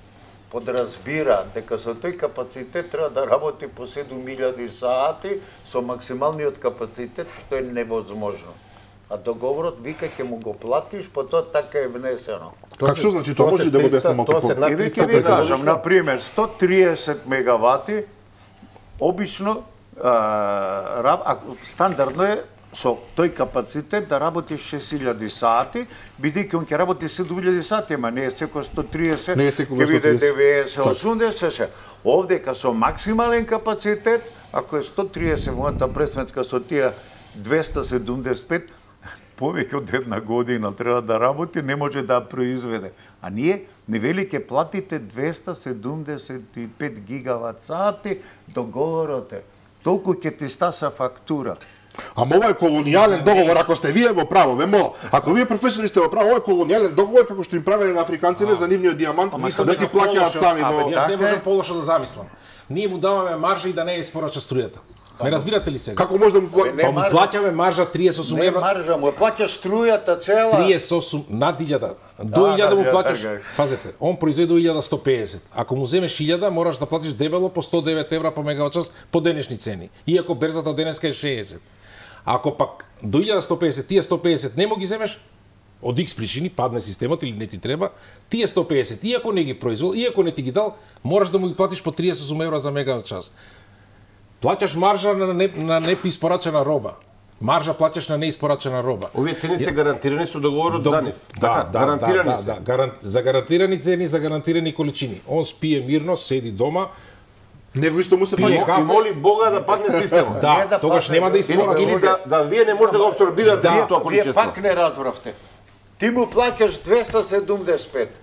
подразбира дека со тој капацитет треба да работи по седум илјади сати со максималниот капацитет, што е невозможно. А договорот вика ќе му го платиш, потоа така е внесено. Како што значи тоа може да го објасни малку по. На И ви триста ќе ви петдесет кажам, годишно. на пример, сто триесет мегавати, обично, а, раб- а, стандардно е со тој капацитет да работи шест илјади сати, бидејќи он ќе работи седум илјади сати, ама не е секој сто триесет, Не е секогаш ќе биде сто триесет. деведесет, осумдесет. Овде ка со максимален капацитет, ако е сто триесет мојата пресметка со тие двеста седумдесет и пет, повеќе од една година треба да работи, не може да ја произведе. А ние не вели ќе платите двеста седумдесет и пет гигават сати, договорот е. Толку ќе ти стаса фактура. Ама ова е колонијален договор, ако сте вие во право, ве молам. Ако вие професори сте во право, ова е колонијален договор како што им правеле на африканците за нивниот диамант, да си плаќаат сами во... Јас не можам полошо да замислам. Ние му даваме маржа и да не ја испорача струјата. Ме разбирате ли сега? Како може да му плаќа? Па му плаќаме маржа триесет и осум Не евра. маржа, му плаќаш струјата цела. триесет и осум над илјада. До Да, илјада да, му да, плаќаш. да. Пазете, он произведе до илјада сто педесет. Ако му земеш илјада, мораш да платиш дебело по сто девет евра по мегават-час по денешни цени. Иако берзата денеска е шеесет. Ако пак до илјада сто педесет, тие сто педесет не му ги земеш, од икс причини, падне системот или не ти треба, тие сто педесет, иако не ги произвел, иако не ти ги дал, мораш да му ги платиш по триесет и осум евра за мегават-час. Плаќаш маржа на не, на неиспорачена роба. Маржа плаќаш на неиспорачена роба. Овие цени се гарантирани со договорот за нив. Да, Така, да, гарантирани да, се. да, гаран... за гарантирани цени, за гарантирани количини. Он спие мирно, седи дома, Него исто му се Пие фаќа. кафе. И моли Бога да падне системот. да, Не да тогаш падне, нема да бе. Или, испорача. или да, да вие не може да го абсорбирате Да, тоа вие количество. пак не разбравте. Ти му плаќаш двеста седумдесет и пет.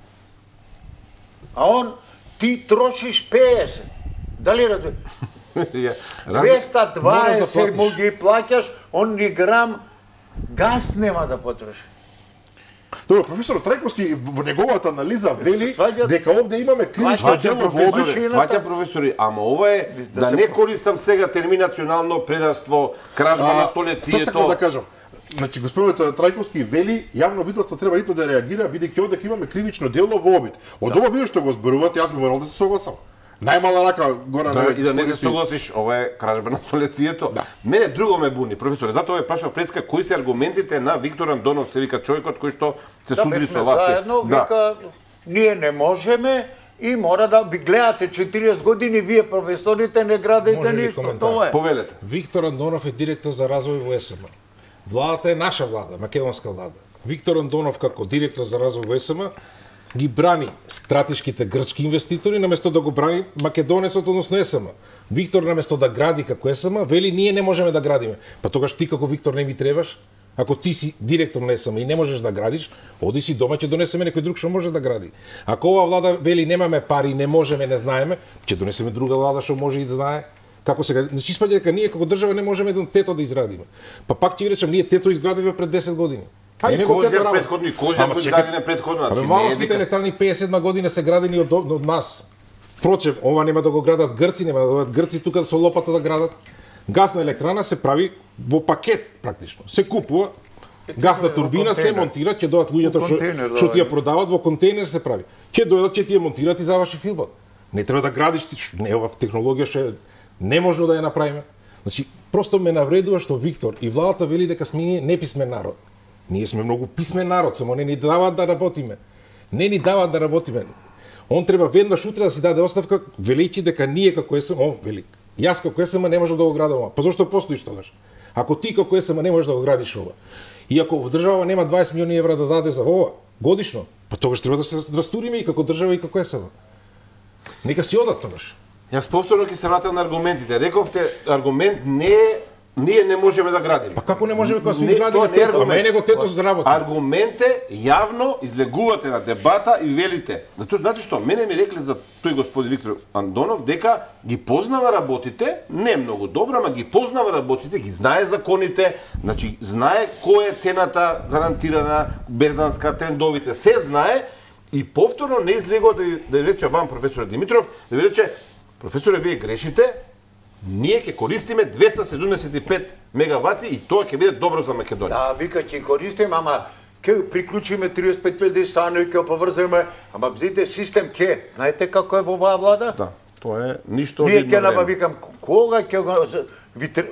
А он ти трошиш педесет. Дали разбираш? Ја, раз- двеста дваесет Мораш да му платиш. ги плаќаш, он ни грам газ нема да потроши. Добро, професор Трајковски во неговата анализа вели сваѓат- дека овде имаме кризисно Сваќам дело во професори, обичај. сваќам професори, ама ова е Да да се не по- користам сега термин национално предавство, кражба на Тоа столетието. сакам да кажам. Значи, господинот Трајковски вели, јавно виделство треба итно да реагира, бидејќи овде имаме кривично дело во обид. Од ова вие што го зборувате, јас би морал да се согласам. Најмала рака Горан Да, Ивановиќ и да не се користи- согласиш, ова е кражба на столетието. Мене друго ме буни, професоре, затоа ве прашав предска кои се аргументите на Виктор Андонов, се вика човекот кој што се Да, судри бевме со вас. заедно, вика, ние не можеме и мора да ви гледате четириесет години, вие професорите не градите Може ли ништо. коментар? Тоа е. Повелете. Виктор Андонов е директор за развој во ЕСМ. Владата е наша влада, македонска влада. Виктор Андонов како директор за развој во ЕСМ ги брани стратешките грчки инвеститори наместо да го брани македонецот, односно ЕСМ. Виктор наместо да гради како ЕСМ, вели ние не можеме да градиме. Па тогаш ти како Виктор не ми требаш? Ако ти си директор на ЕСМ и не можеш да градиш, оди си дома, ќе донесеме некој друг што може да гради. Ако ова влада вели немаме пари, не можеме, не знаеме, ќе донесеме друга влада што може и да знае. Како сега, значи испаѓа дека ние како држава не можеме еден тето да изградиме. Па пак ќе ви речам, ние тето изградивме пред десет години. Па Не и него тето Козјак работи. предходни, Козјак Ама кој чекај, градине предходно, Абе, значи не е малоските дека... електрани педесет и седма година се градени од, од нас. Впрочем, ова нема да го градат грци, нема да го градат грци тука со лопата да градат. Гасна електрана се прави во пакет практично. Се купува гасна турбина, се монтира, ќе дојдат луѓето што контейнер, што да, ти ја да. продават во контейнер се прави. Ќе дојдат, ќе ти ја монтираат и заврши филмот. Не треба да градиш ти, ш- не ова технологија што е неможно да ја направиме. Значи, просто ме навредува што Виктор и владата вели дека сме ние неписмен народ. Ние сме многу писмен народ, само не ни даваат да работиме. Не ни даваат да работиме. Он треба веднаш утре да си даде оставка, велејќи дека ние како ЕСМ, он вели, јас како ЕСМ не можам да го градам ова. Па зошто постоиш тогаш? Ако ти како ЕСМ не можеш да го градиш ова, и ако држава нема дваесет милиони евра да даде за ова годишно, па тогаш треба да се растуриме и како држава и како ЕСМ. Нека си одат тогаш. Јас повторно ќе се вратам на аргументите. Рековте, аргумент не е ние не можеме да градиме. Па како не можеме кога сме Не, изградиле тоа не е тето, ама е него тето за работа. Аргумент е јавно излегувате на дебата и велите. Затоа знаете што, мене ми рекле за тој господин Виктор Андонов дека ги познава работите, не многу добро, ама ги познава работите, ги знае законите, значи знае која е цената гарантирана, берзанска, трендовите, се знае и повторно не излегува да, да ви рече вам професор Димитров, да ви рече професоре вие грешите, ние ќе користиме двеста седумдесет и пет мегавати и тоа ќе биде добро за Македонија. Да, вика ќе користиме, ама ќе приклучиме триесет и пет илјади станови, ќе поврземе, ама бзите систем ќе. Знаете како е во оваа влада? Да, тоа е ништо Ние од ќе едно време. набавикам кога ќе го за- ви тр-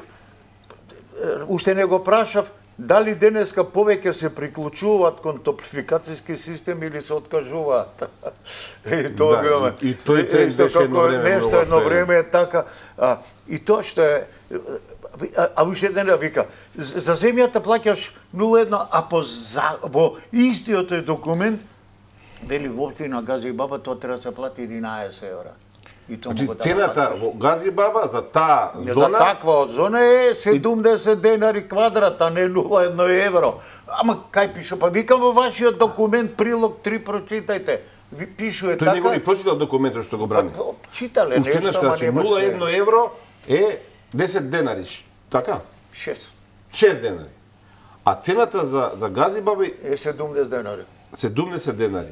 уште не го прашав дали денеска повеќе се приклучуваат кон топлификацијски систем или се откажуваат. И тоа Да, го имаме. и- и тој тренд Исто беше едно како време нешто многу едно актуелен. време е така. А, и тоа што е А, а уште еден вика, за земјата плаќаш нула едно, а по за, во истиот тој документ вели во општина Гази Баба тоа треба да се плати единаесет евра. И тоа Значи, могат да цената во Гази Баба за таа За зона таква зона е седумдесет денари квадрат, а не нула едно евро. Ама кај пише? Па викам во вашиот документ прилог три прочитајте. Ви пишува тој не го така. ни прочитал документот што го брани. Па, читале Уште нешто, еднаш ама кажа, не нула се- едно евро е десет денари, ш- така? Шест. шест денари. А цената за за Гази Баба е Е седумдесет денари. седумдесет денари.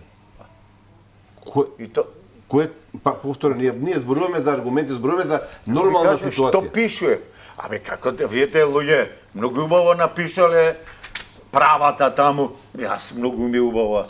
Кој И то кој па повторно ние ние зборуваме за аргументи, зборуваме за нормална кажа, Што ситуација. пишува? Абе како да видите луѓе, многу убаво напишале правата таму. Јас многу ми убаво.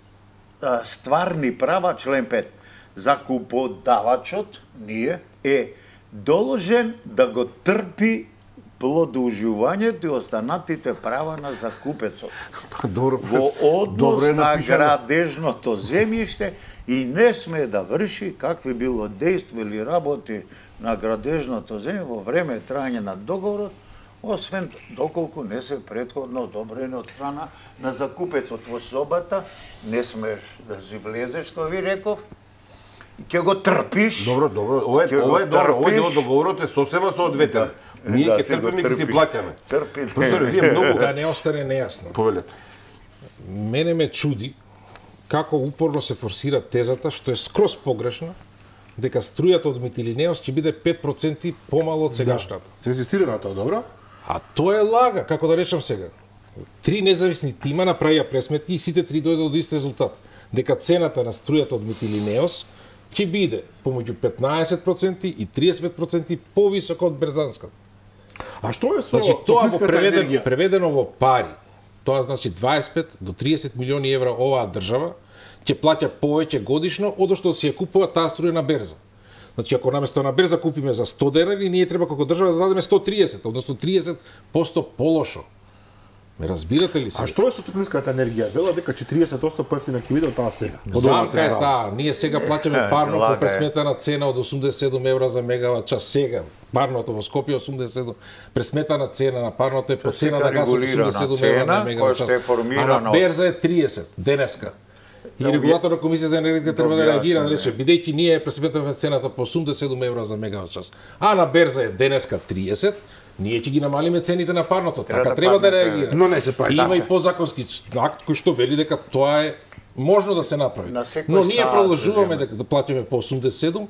А, Стварни права, член пет. Закуподавачот, ние, е доложен да го трпи плодоуживањето и останатите права на закупецот. Па, Добро, Во добро однос е на напишано. градежното земјиште и не сме да врши какви било дејства или работи на градежното земје во време трајање на договорот, освен доколку не се претходно одобрени од страна на закупецот. Во собата не смеш да си влезеш, што ви реков, и ќе го трпиш. Добро, добро. Ова е Ќе го ова е добро. Овој дел од трпиш. договорот е сосема соодветен. Ние Да, ќе си го трпиме и ќе си трпиш. плаќаме. Трпи. Професоре, вие многу Да не остане нејасно. повелете. Мене ме чуди како упорно се форсира тезата, што е скроз погрешна, дека струјата од Митилинеос ќе биде пет проценти помало од сегашната. Се инсистира на тоа, добро? А тоа е лага, како да речам сега. Три независни тима направија пресметки и сите три дојдоа до ист резултат. Дека цената на струјата од Митилинеос ќе биде помеѓу петнаесет проценти и триесет и пет проценти повисока од берзанската. А што е со Значи тоа во топлинската преведено, енергија? преведено во пари, тоа значи дваесет и пет до триесет милиони евра оваа држава ќе плаќа повеќе годишно од што си ја купува таа струја на берза. Значи ако наместо на берза купиме за сто денари, ние треба како држава да дадеме сто триесет, односно триесет проценти полошо. Ме разбирате ли се? А што е со топлинската енергија? Вела дека четириесет проценти поевтина ќе биде од таа сега. Од оваа Замка е централа. таа, ние сега плаќаме парно лага по е. пресметана цена од осумдесет и седум евра за мегават час сега. Парното во Скопје осумдесет и седум, пресметана цена на парното е по цена сега на гасот регулирана осумдесет и седум евра на цена, мегават час. која што е формирана А на од- берза е триесет денеска. И Да, регулаторна комисија за енергетика треба да објасни, реагира, да не. рече бидејќи ние пресметавме цената по осумдесет и седум евра за мегават час. А на берза е денеска триесет, ние ќе ги намалиме цените на парното. Треба Така да треба да падне реагира. Но не се прави И Има така. и подзаконски акт кој што вели дека тоа е можно да се направи. На секој Но ние саат продолжуваме се дека да платиме по осумдесет и седум,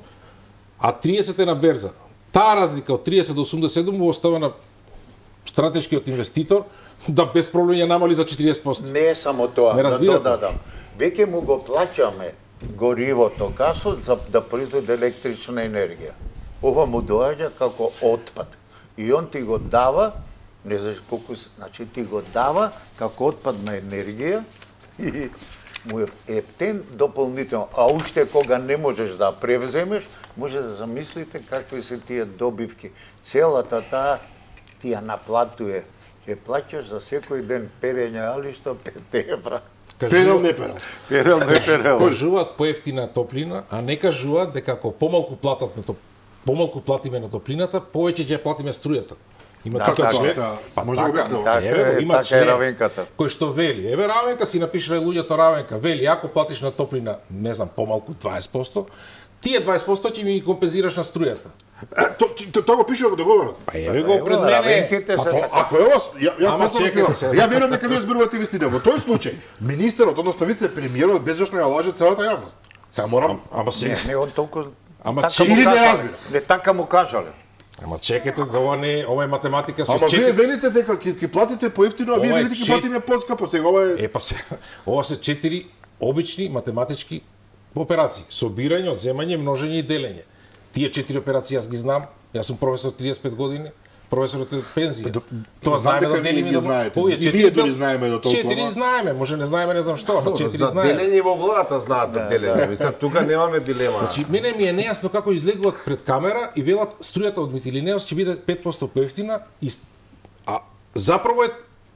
а триесет е на берза. Таа разлика од триесет до осумдесет и седум го остава на стратешкиот инвеститор да без проблем ја намали за четириесет проценти. Не е само тоа, Ме да разбирате? додадам. Веќе му го плаќаме горивото, гасот за да произведе електрична енергија. Ова му доаѓа како отпад. И он ти го дава, не знаеш колку, значи ти го дава како отпадна енергија и му е ептен дополнително. А уште кога не можеш да ја превземеш, може да замислите какви се тие добивки. Целата таа ти ја наплатуе. Ќе плаќаш за секој ден перење алишто пет евра. Перел не перел. Перел не перел. Кажуваат поевтина топлина, а не кажуваат дека ако помалку платат на топ... помалку платиме на топлината, повеќе ќе ја платиме струјата. Има Да, Како така тоа е. сега? Па Може да го така, објасниш? така. Еве, е, има така е член Равенката. Кој што вели, еве Равенка си напишале луѓето Равенка, вели ако платиш на топлина, не знам, помалку дваесет проценти, тие дваесет проценти ќе ми ги компензираш на струјата. Е, то- то- Тоа го пише во договорот. Па еве го пред мене. Равенките Па се то, така. ако е ова, ја, јас Ама сметам чекайте дека се. ја верувам дека вие зборувате вистина. Во тој случај, министерот, односно вице-премиерот безжалосно ја лаже целата јавност. Сега морам Ама се Не, не, он толку... Ама така че- му Или не кажале. разбира. Не, така му кажале. Ама чекайте, ова не е, ова е математика со Ама вие четири. велите дека ќе ќе платите поевтино, а вие Ова е велите ќе чет- платиме поскапо. Сега ова е Е па се, ова се четири обични математички операции: собирање, одземање, множење и делење. Тие четири операции јас ги знам. Јас сум професор триесет и пет години. Професорот е пензија. Тоа знам знаеме дека да вие делиме ги да знаете. Овие И четири вие дори дел- знаеме до толкова. Четири знаеме, може не знаеме не знам што, ама четири За знаеме. делење во владата знаат за делење. Мислам, тука немаме дилема. Значи, мене ми е нејасно како излегуваат пред камера и велат струјата од Митилинеос ќе биде пет проценти поевтина, и с- а заправо е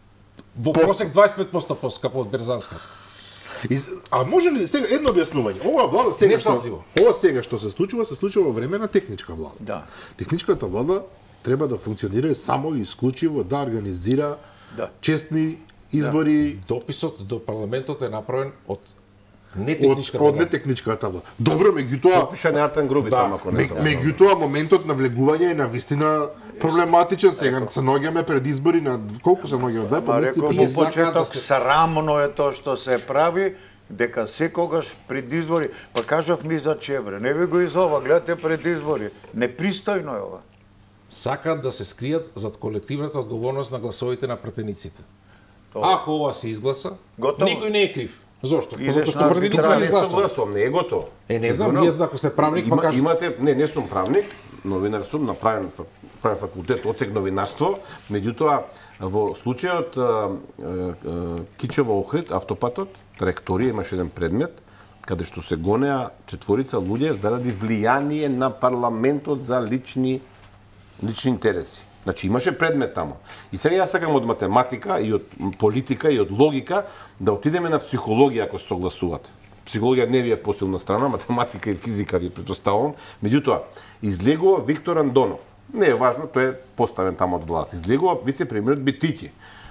во просек дваесет и пет проценти поскапо од берзанската. Из- А може ли сега едно објаснување? Ова влада сега што Несватливо. ова сега што се случува, се случува во време на техничка влада. Да. Техничката влада треба да функционира само и исклучиво да организира Да. честни избори Дописот до парламентот е направен од од, нетехничката од влада. нетехничката влада. Добро, меѓутоа, Пиша не Артен Груби Да, таму, ако не Ме- сум. меѓутоа моментот на влегување е на вистина проблематичен. Сега се наоѓаме пред избори на колку се наоѓаме? Две Ма полици, реков три. во сакаат почеток, да се- срамно е тоа што се прави, дека секогаш пред избори, па кажав ми за Чебре, не ви го из ова, гледате пред избори. Непристојно е ова. Сакаат да се скријат зад колективната одговорност на гласовите на пратениците. Тоа. Ако ова се изгласа, Готово. никој не е крив. Зошто? Па Идеш затоа што на пратениците Тоа не не изгласаа. согласувам, не е готово. Е, не знам, Извинувам. вие ако сте правник, па Има, кажете. имате, не, не сум правник, новинар сум, направен фак- правен факултет оцек новинарство, меѓутоа во случајот а, а, а, Кичево Охрид, автопатот, траекторија имаше еден предмет каде што се гонеа четворица луѓе заради влијание на парламентот за лични лични интереси. Значи имаше предмет таму. И сега јас сакам од математика и од политика и од логика да отидеме на психологија ако се согласувате. Психологија не ви е посилна страна, математика и физика ви претпоставувам. Меѓутоа, излегува Виктор Андонов. Не е важно, тој е поставен таму од владата. Излегува вице-премиерот Битити.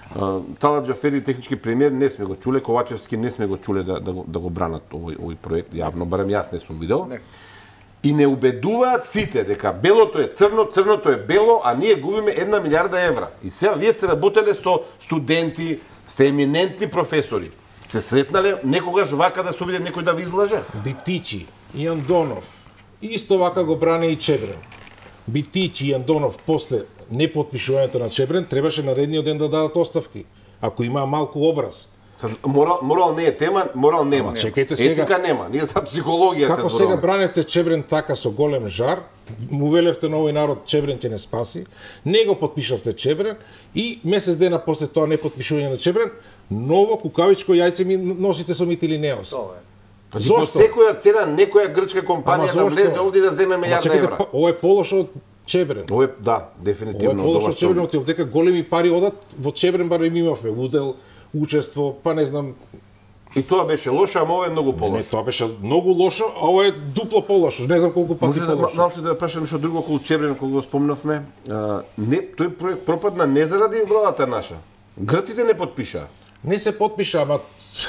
Талат Џафери, технички премиер, не сме го чуле, Ковачевски не сме го чуле да, да, го, да го бранат овој, овој проект, јавно, барем јас не сум видел. Не. И не убедуваат сите дека белото е црно, црното е бело, а ние губиме една милиарда евра. И сега вие сте работеле со студенти, сте еминентни професори. Се сретнале некогаш вака да се обиде некој да ви излаже? Битичи и Андонов, исто вака го бране и Чебрен. Битичи и Андонов после непотпишувањето на Чебрен требаше наредниот ден да дадат оставки, ако има малку образ. Морал, морал не е тема, морал нема. чекајте сега. Етика нема, ние за психологија Како се сега зборуваме. браневте Чебрен така со голем жар, му велевте на овој народ Чебрен ќе не спаси, не го потпишавте Чебрен и месец дена после тоа непотпишување на Чебрен, ново кукавичко јајце ми носите со Митили Неос. Тоа е. Па по Зошто? секоја цена некоја грчка Ама компанија да зошто? влезе овде и да земе Ама милиарда чекайте, евра. па, ова е полошо од Чебрен. Ова е, да, Ова е дефинитивно полошо од Чебрен, доващо. од дека големи пари одат во Чебрен, барем имавме удел, учество, па не знам. И тоа беше лошо, ама ова е многу Не, полошо. тоа беше многу лошо, а ова е дупло полошо. Не знам колку пати Може да полошо. малку да прашам нешто друго околу Чебрен кога го спомнавме. А, не, тој проект пропадна не заради владата наша. Грците не потпишаа. Не се потпиша, ама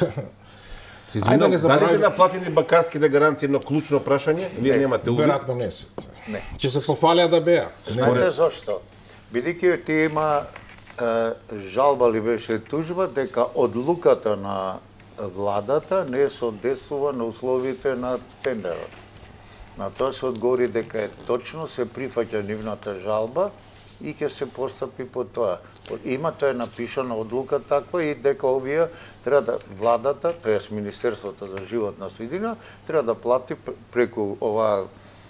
Се Ајде извинам, да не дали забравиме. се наплатени бакарските гаранции едно клучно прашање? Вие немате увид. веројатно не се. Не. Ќе се пофалеа да беа. Не. Знаете зошто? Бидејќи ти има е, жалба ли беше тужба дека одлуката на владата не соодветствува на условите на тендерот. На тоа се одговори дека е точно се прифаќа нивната жалба и ќе се постапи по тоа. Има тоа е напишана одлука таква и дека овие треба да владата, тоест Министерството за животна средина, треба да плати преку ова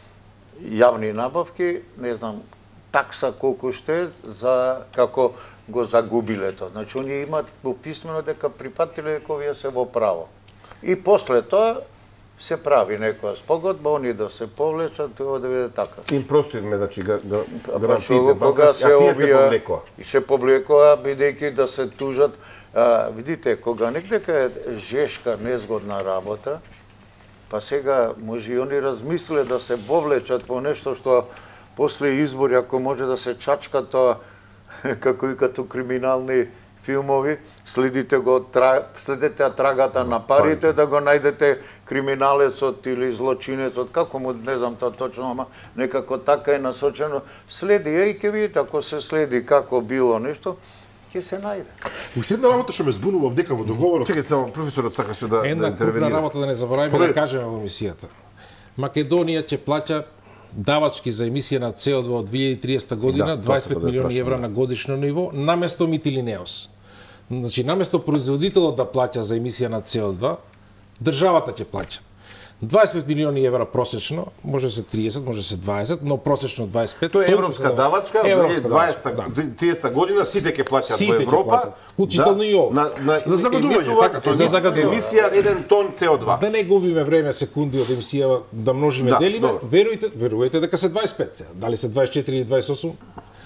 јавни набавки, не знам, такса колку ще за како го загубиле тоа. Значи, оние имаат во писмено дека прифатиле дека овие се во право. И после тоа се прави некоја спогодба, оние да се повлечат, тоа да биде така. Им простивме, значи, га- га- Па гаранциите што, кога банкарски, се а тие се овие повлекоа. и се повлекоа бидејќи да се тужат. А, видите, кога некдека е жешка, незгодна работа, па сега може и они размисле да се повлечат во нешто што после избори, ако може да се чачка тоа, како и като криминални филмови, следите го, тра, следете трагата на парите, да го најдете криминалецот или злочинецот, како му, не знам тоа точно, ама некако така е насочено. Следи, е, и ќе видите, ако се следи како било нешто, ќе се најде. Уште една работа што ме збунува вдека во договорот. Чекајте само, професорот сакаше да, да Една крупна интервенира. работа да не забораваме да Поведи. кажеме во емисијата. Македонија ќе плаќа давачки за емисија на С O два од две илјади и триесета година Да, тоа дваесет сакам пет да милиони прашам, евра да. на годишно ниво, наместо Митили Неос. Значи, наместо производителот да плаќа за емисија на С O два, државата ќе плаќа. дваесет пет милиони евра просечно, може се триесет, може се дваесет, но просечно дваесет пет. Тоа е толку европска се- давачка, Европска дваесета давачка, да. триесета година сите ќе плаќаат Сите во ќе Европа. платат, вклучително и овде. На, на, За загадување, емитуваат така, тоа е за загадување. Емисија еден тон С O два. Да не губиме време, секунди од емисија да множиме Да, делиме, добро. верујте, верувате дека се дваесет пет сега. Дали се дваесет четири или дваесет осум?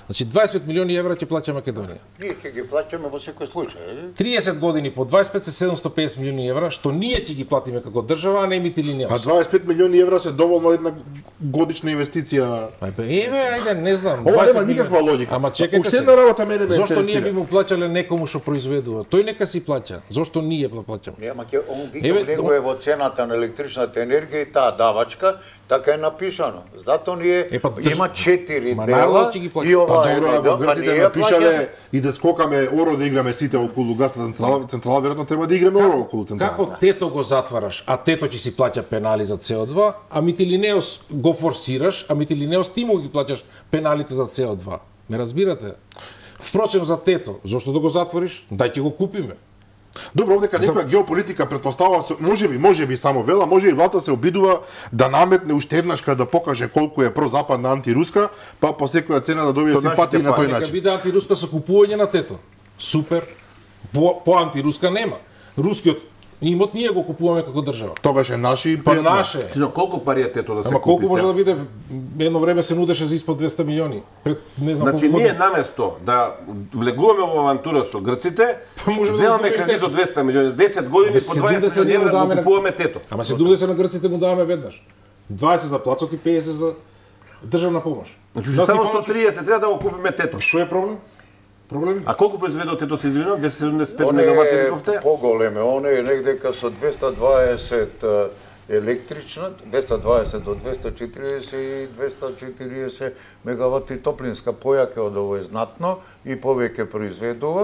Значи дваесет и пет милиони евра ќе плаќа Македонија. Ние ќе ги плаќаме во секој случај. триесет години по дваесет и пет се седумстотини и педесет милиони евра, што ние ќе ги платиме како држава, а не Митилинеос. А дваесет и пет милиони евра се доволно една годишна инвестиција. Ајде, еве, ајде, не знам. Ова дваесет нема милиони. никаква логика. Ама чекајте Уште се. една работа мене ме Зошто ние интересира. би му плаќале некому што произведува? Тој нека си плаќа. Зошто ние плаќаме? Нема ќе он Еве, викам него е во цената на електричната енергија и таа давачка, така е напишано. Зато ние Е, па, држ- има четири Ма, дела народот ќе ги плаќа. и ова Па е добро, едно, ако па грците ние напишале плаќаме. и да скокаме оро да играме сите околу гасна централа, централа веројатно треба да играме оро околу централа. Како тето го затвараш, а тето ќе си плаќа пенали за С О два, а Митилинеос го форсираш, а Митилинеос ти му ги плаќаш пеналите за С О два. Ме разбирате? Впрочем за тето, зошто да го затвориш? Дај ќе го купиме. Добро, овдека некоја геополитика претпоставува, се- може би, може би само вела, може и влада се обидува да наметне уште еднаш кај да покаже колку е прозападна антируска, па по секоја цена да добие Со симпатии нашите на тој пари. Нека начин. биде антируска со купување на тето. Супер. По, по антируска нема. Рускиот имот ние го купуваме како држава. Тогаш е наши Па пријатно. наше. Сино, колку пари е тето да се Ама купи колку може сега? да биде? Едно време се нудеше за испод двесте милиони. Пред не знам Значи, колку ние години. наместо да влегуваме во авантура со грците, Па може да земаме купиме кредит тето. од двесте милиони, десет години Абе, по дваесет седумдесет милиони евра даваме го на- купуваме тето. Ама седумдесет на грците му даваме веднаш. дваесет за плацот и педесет за државна помош. Значи, Знаеш само ти колку- сто триесет треба да го купиме тето. Што е проблем? Проблем? А колку произведува тето се извинувам? двесте седумдесет и пет Он мегавати е рековте? поголеме, он е негдека со двесте дваесет е, електрична, двесте дваесет до двесте четириесет и двесте четириесет мегавати топлинска, појаке од овој знатно и повеќе произведува.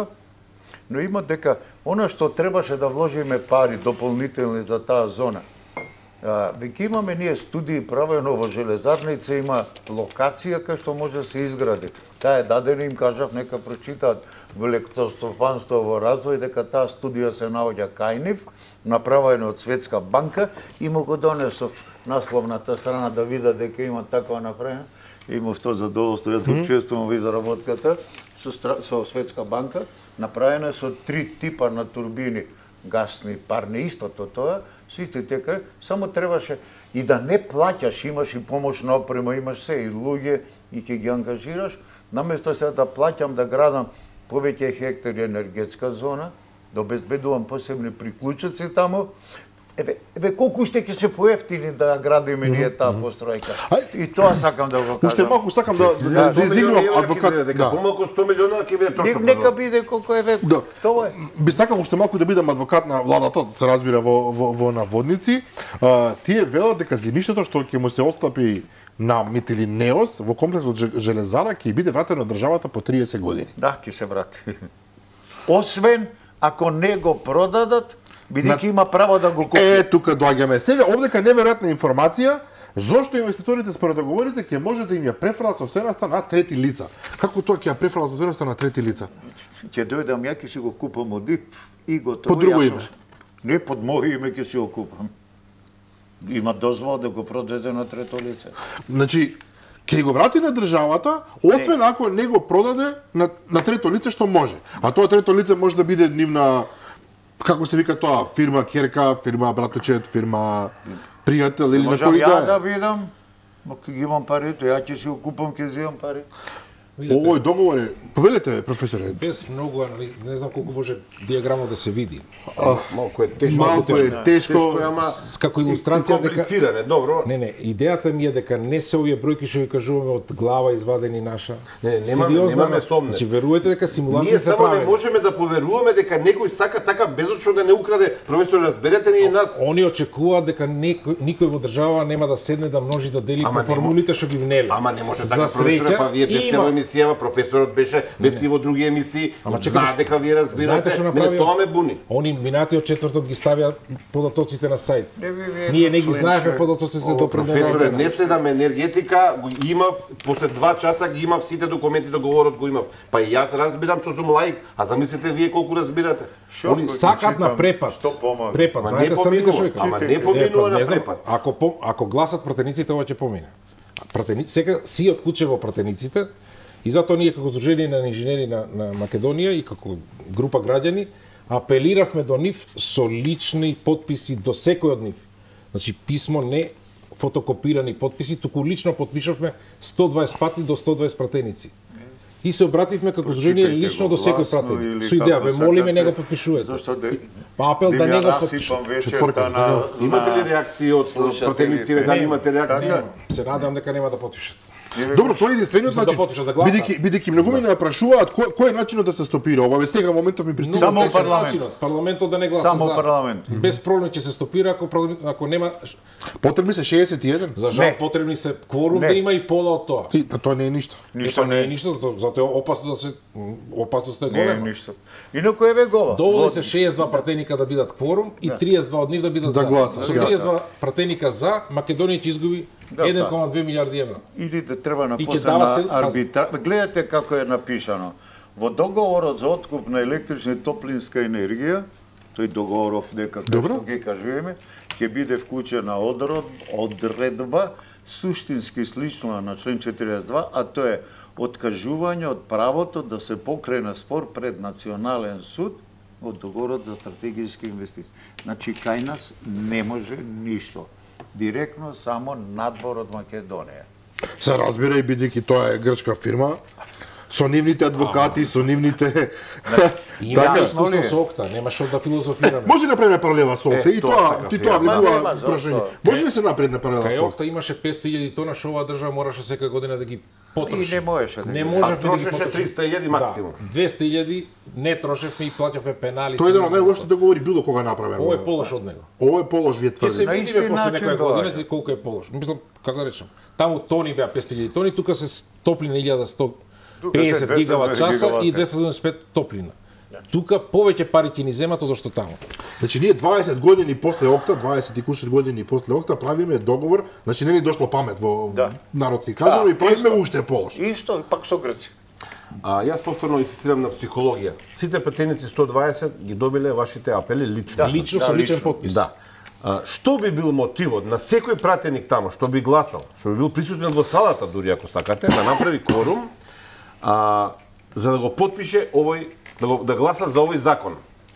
Но има дека она што требаше да вложиме пари дополнителни за таа зона. А, веќе имаме ние студии правено во Железарница, има локација кај што може да се изгради. Таа е дадена, им кажав, нека прочитаат во електростопанство во развој, дека таа студија се наоѓа кај нив, направена од Светска банка, и му го донесов насловната страна да видат дека има таква направена. Имав тоа задоволство, јас учествувам во изработката со, стра... со Светска банка, направена е со три типа на турбини, гасни, парни, истото тоа, со исти тека, само требаше и да не плаќаш, имаш и помошна опрема, имаш се и луѓе и ќе ги ангажираш, наместо сега да плаќам да градам повеќе хектари енергетска зона, да обезбедувам посебни приклучоци таму. Еве, еве колку уште ќе се поевтини да градиме ние таа постројка. Ај, И тоа сакам да го кажам. Уште малку сакам да да, да, сто милиони изиграм евра ќе адвокат. биде, дека Да. помалку сто милиона ќе биде точно. Нека биде колку е Да. Тоа е. Би сакал уште малку да бидам адвокат на владата, да се разбира во, во, во наводници. А, тие велат дека земјиштето што ќе му се отстапи на Митилинеос во комплексот Же- Железара ќе биде вратено на државата по триесет години. Да, ќе се врати. Освен ако не го продадат, бидејќи има право да го купи. Е, тука доаѓаме. Сега овдека неверојатна информација зошто инвеститорите според договорите ќе може да им ја префрлат собственоста на трети лица. Како тоа ќе ја префрлат собственоста на трети лица? Ќе дојдам ја ќе си го купам од ИП и готово. Под друго јас име? сум- Не под моје име ќе си го купам. Има дозвола да го продаде на трето лице. Значи, ќе го врати на државата, освен ако не го продаде на, на трето лице што може. А тоа трето лице може да биде нивна, како се вика тоа, фирма керка, фирма браточет, фирма пријател или Можам некој ја да да е. бидам, но ќе ги имам парите, ја ќе си го купам, ќе земам пари. Овој договор е, повелете професоре, Без многу анализ, не знам колку може диаграмот да се види. Малку е тешко. малку е тешко. Тешко е, ама С како и илустрација дека комплициране, добро. Не, не, идејата ми е дека не се овие бројки што ги кажуваме од глава извадени наша. Не, немаме- Сериозно, немаме сомне. Значи верувате дека симулации Ние се само правени. не можеме да поверуваме дека некој сака така безочно да не украде. Професор, разберете ни и нас. Они очекуваат дека некој, никој во држава нема да седне да множи да дели Ама по не формулите што ги внели. Ама не може За така, професоре, среќа, па вие бевте има- во емисијава, професорот беше, бевте во други емисии, Ама чекайте, знаат дека вие Знаете разбирате, што мене направија? тоа ме буни. Они минатиот четврток ги ставија податоците на сајт. Не, ви- ви- Ние не ги член знаевме шест. податоците до пред Професоре, недела. не следам енергетика, го имав, после два часа ги имав сите документи, договорот го имав. Па и јас разбирам што сум лаик, а замислете вие колку разбирате. Шо? Они Го Сакат читам, на препад. што помага? Препад, Ма знаете не срните поминува, што викам. ама не Е, поминува па, на не знам, препад. Ако по- ако гласат пратениците, ова ќе помине. Пратеници сега си отклуче во пратениците и затоа ние како Сдружение на инженери на, на Македонија и како група граѓани апелиравме до нив со лични потписи до секој од нив. Значи писмо не фотокопирани потписи, туку лично потпишавме сто дваесет пати до сто дваесет пратеници. И се обративме како здружение лично до секој пратеник. Со идеја, ве молиме не го потпишувате. Зашто да Па апел да не го потпишувате. вечерта на Имате ли реакции од пратениците? Дали имате реакции? Се надевам дека нема да потпишат. Добро, тоа е единствениот За да начин. потпишат, да гласат. Бидејќи бидејќи многу ме прашуваат кој кој е начинот да се стопира ова, ве сега моментов ми пристигна. Само Тесен парламент. начинот. Парламентот да не гласа Само за. парламент. Без проблем ќе се стопира ако парламент- ако нема Потребни се шеесет и еден. за жал Не. потребни се кворум Не. да има и пола од тоа. И па тоа не е ништо. Ништо не е ништо, затоа затоа е опасно да се опасноста е Не е голема. ништо. Инаку еве гова. Доволни се шеесет и два пратеника да бидат кворум и триесет и два од нив да бидат Да за. гласат, Со јасно. триесет и два пратеника за, Македонија ќе изгуби Да, еден кoma две милиарди евра. Или да треба И ќе напоследна дава се- арбитра... Гледате како е напишано. Во договорот за откуп на електрична и топлинска енергија, тој договоров дека како Добро. што ги кажуваме, ќе биде вклучена одрод, одредба суштински слична на член четириесет и два, а тоа е откажување од правото да се покрене спор пред национален суд од договорот за стратегиски инвестиции. Значи кај нас не може ништо. Директно само надбор од Македонија. Се разбира и бидејќи тоа е грчка фирма, со нивните адвокати, со нивните Има така. искуство ли? со Окта, нема што да филозофираме. Може да направиме паралела со Окта Е, и тоа тоа, сакав и ја. тоа Ма, влегува нема зашто. прашање. Може ли се направи на паралела Кај со Окта? Окта имаше петстотини илјади тона што оваа држава мораше секоја година да ги потроши. И не можеше да Не ги- можевме А да ги трошеше потроши. триста илјади максимум. Да, двесте илјади не трошевме и плаќавме пенали. Тоа е еден од најлошите договори било кога направено. Ова е полош од него. Ова е полош, вие Ќе се тврдите. На видиме исти после начин некоја година доаѓа. колку е полош. Мислам, како да речам, таму тони беа петстотини илјади тони, тука се топли на илјада сто педесет двеста гигават часа и гигават. двесте седумдесет и пет топлина. Тука повеќе пари ќе ни земат од што таму. Значи ние дваесет години после Окта, дваесет и куше години после Окта правиме договор, значи не ни дошло памет во Да. народски кажано Да, и правиме исто. уште полош. Исто, пак со Грци. А, јас повторно инсистирам на психологија. Сите пратеници сто дваесет ги добиле вашите апели лично. Да. Лично со личен лично. потпис. Да. А, што би бил мотивот на секој пратеник таму, што би гласал, што би бил присутен во салата, дури ако сакате, да направи кворум, а, за да го потпише овој, да, го, да гласа за овој закон?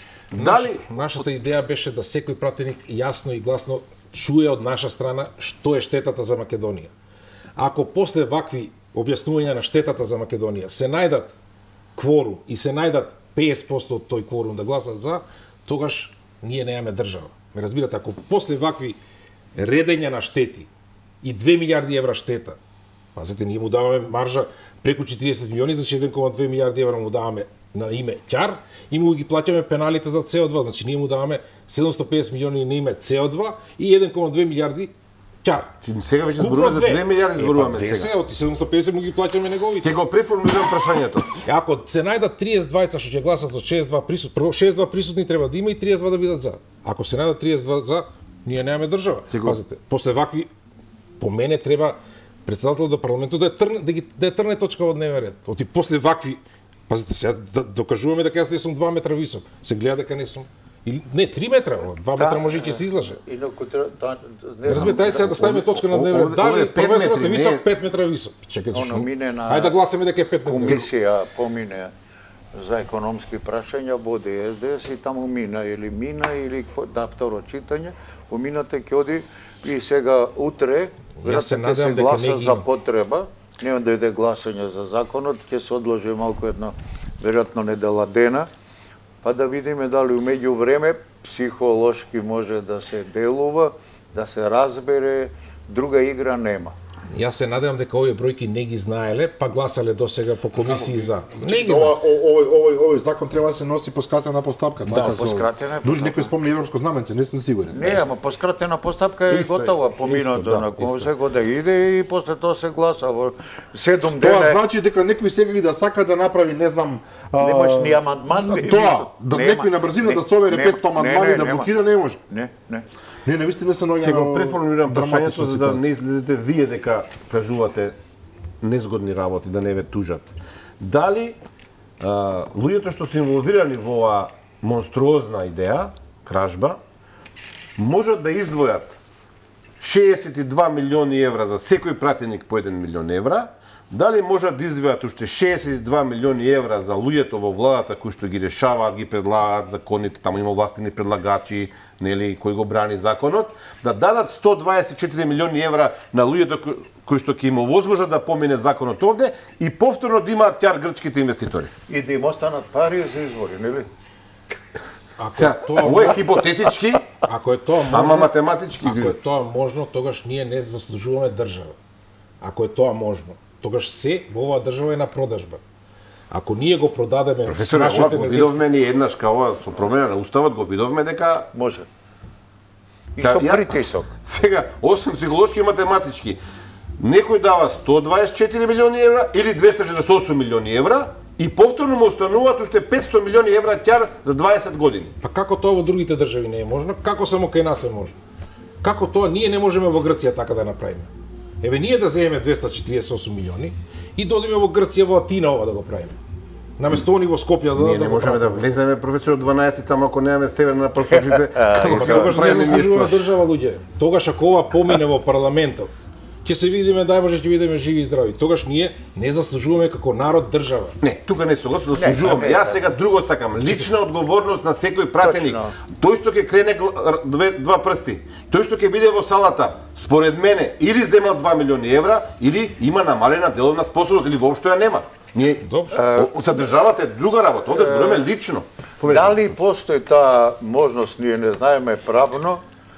Дали Нашата идеја беше да секој пратеник јасно и гласно чуе од наша страна што е штетата за Македонија. Ако после вакви објаснувања на штетата за Македонија се најдат кворум и се најдат петдесет проценти од тој кворум да гласат за, тогаш ние немаме држава. Ме разбирате, ако после вакви редења на штети и две милиарди евра штета, пазете, ние му даваме маржа преку четириесет милиони, значи еден кoma две милиарди евра му даваме на име ќар и му ги плаќаме пеналите за С О два, значи ние му даваме седумстотини и педесет милиони на име С О два и еден кoma две милиарди ќар. сега веќе Вкупно зборуваме за две. две милиарди зборуваме Е, па две сега. се, од седумстотини и педесет му ги плаќаме неговите. Ќе го преформулирам прашањето. Е, ако се најдат триесет и два што ќе гласат од шеесет и два присутни, прво шеесет и два присутни треба да има и триесет и два да бидат за. Ако се најдат триесет и два за, ние немаме држава. Сигурно. Пазете, после вакви по мене треба председателот до парламентот да ја трне да ги да ја трне точка од дневен ред. Оти после вакви, пазете, сега да докажуваме дека јас не сум два метра висок. Се гледа дека не сум. Или не, три метра, два метра може и ќе се излаже. Инаку треба та не Разбирате, ајде сега да ставиме точка на дневен ред. овде- овде Дали е пет професорот е метри, висок не- пет метра висок. Чекајте Оно што. мине на- Ајде да гласаме дека е пет метра. комисија помине за економски прашања води С Д С и таму мина или мина или по- да второ читање, поминате ќе оди и сега утре Јас се веројатно ќе се надевам дека гласа не ги за има. потреба, нема да иде гласање за законот, ќе се одложи малку една веројатно недела дена, па да видиме дали умеѓу време психолошки може да се делува, да се разбере, друга игра нема. Јас се надевам дека овие бројки не ги знаеле, па гласале до сега по комисии за. Не ги Ова знаеле. овој овој овој закон треба да се носи по скратена постапка, така по скратена Дури постапка. некој спомни европско знаменце, не сум сигурен. Не, ама по скратена постапка е Исто е, готова, поминато исто, да, на исто. Комсего да иде и после тоа се гласа во седум Тоа дена. значи дека некој сега и да сака да направи, не знам, а, Немаш ни амандман. ни- Тоа, ништо. да Нема. некој на брзина Не, да собере нема. петстотини Не, амандмани не, да нема. блокира не може. Не, не. Не, не вистина се наоѓа Ќе го на преформулирам драматична прашањето за да ситуација. не излезете вие дека кажувате незгодни работи, да не ве тужат. Дали а, луѓето што се инволвирани во оваа монструозна идеја, кражба, можат да издвојат шеесет и два милиони евра за секој пратеник по еден милион евра, Дали можат да издвојат уште шеесет и два милиони евра за луѓето во владата кои што ги решаваат, ги предлагаат законите, таму има властени предлагачи, нели, кои го брани законот, да дадат сто дваесет и четири милиони евра на луѓето кои, кои што ќе им овозможат да помине законот овде и повторно да имаат тяр грчките инвеститори. И да им останат пари за избори, нели? Ако Сега, тоа ово е хипотетички, ако е тоа можно, ама математички, ако е извинете. тоа можно, тогаш ние не заслужуваме држава. Ако е тоа можно, тогаш се во оваа држава е на продажба. Ако ние го продадеме Професор, ова нашите го невести- видовме ние еднаш као ова со промена на уставот, го видовме дека Може. И Сега, со ја- притисок. сега, освен психолошки и математички, некој дава сто дваесет и четири милиони евра или двесте шеесет и осум милиони евра и повторно му остануваат уште петсто милиони евра тяр за дваесет години. Па како тоа во другите држави не е можно? Како само кај нас е можно? Како тоа ние не можеме во Грција така да направиме? Еве ние да земеме двесте четириесет и осум милиони и да одиме во Грција во Атина ова да го правиме. Наместо они во Скопје да Ние да не го можеме да правиме. влеземе професор дванаесет таму ако немаме северна просложите. Па тогаш не заслужуваме држава, луѓе. Тогаш ако ова помине во парламентот, ќе се видиме, дај Боже, ќе видиме живи и здрави. Тогаш ние не заслужуваме како народ држава. Не, тука не согласно заслужуваме. Не, не, Јас не. сега друго сакам. Лична одговорност на секој пратеник. Точно. Тој што ќе крене гл- две, два прсти, тој што ќе биде во салата, според мене, или земал два милиони евра, или има намалена деловна способност, или воопшто ја нема. Ние, Добро. о- за државата е друга работа, овде зборуваме лично. Дали постои таа можност, ние не знаеме правно,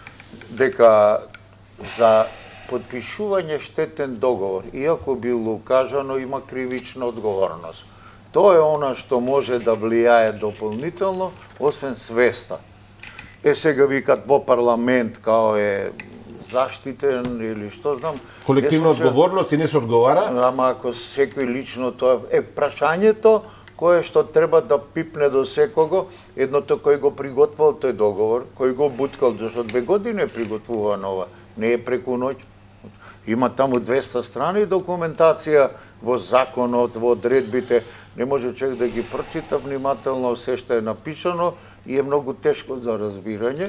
дека за подпишување штетен договор, иако било кажано, има кривична одговорност. Тоа е она што може да влијае дополнително, освен свеста. Е, сега викат во парламент, као е заштитен или што знам. Колективна не сум се- одговорност и не се одговара. Ама ако секој лично тоа е прашањето кое што треба да пипне до секого, едното кој го приготвил тој договор, кој го буткал, зашто две години е приготвува нова, не е преку ноќ. Има таму двесте страни документација во законот, во одредбите, не може човек да ги прочита внимателно се што е напишано и е многу тешко за разбирање.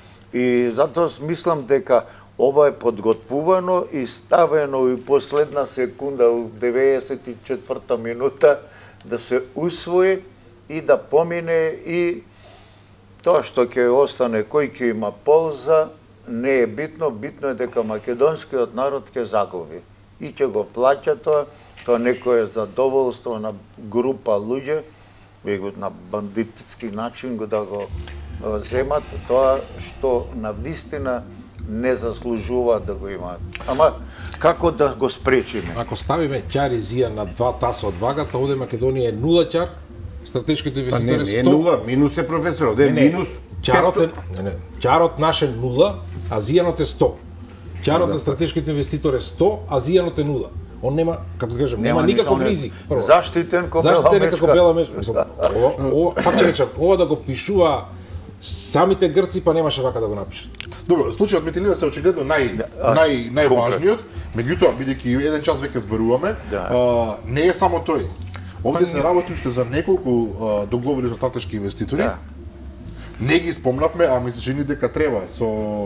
И затоа мислам дека ова е подготвувано и ставено и последна секунда у деветдесет и четврта минута да се усвои и да помине и тоа што ќе остане, кој ќе има полза, не е битно, битно е дека македонскиот народ ќе загуби и ќе го плаќа тоа, тоа некое задоволство на група луѓе, вегот на бандитски начин го да го а, земат тоа што на вистина не заслужува да го имаат. Ама како да го спречиме? Ако ставиме ќар и зија на два таса од вагата, овде Македонија е нула ќар, стратешките Па не, инвеститори не е сто. нула, минус е професор, овде е Не, не, минус ќарот е, петсто. не, не, ќарот наш е нула, а зијанот е сто. Ќарот на стратешките инвеститори е сто, а зијанот е нула. Он нема, како да кажем, нема, никаков никаков ризик. Прво. Заштитен ко Заштитен бела е како мечка. бела мечка. Мислам, ова, ова, пак ќе речам, ова да го пишува самите грци, па немаше вака да го напишат. Добро, случајот Митилина се очигледно нај, нај, најважниот, меѓутоа, бидејќи еден час веќе зборуваме, Да. а, не е само тој. Овде се работи уште за неколку а, договори со стратешки инвеститори. Да. Не ги спомнавме, а ми се чини дека треба со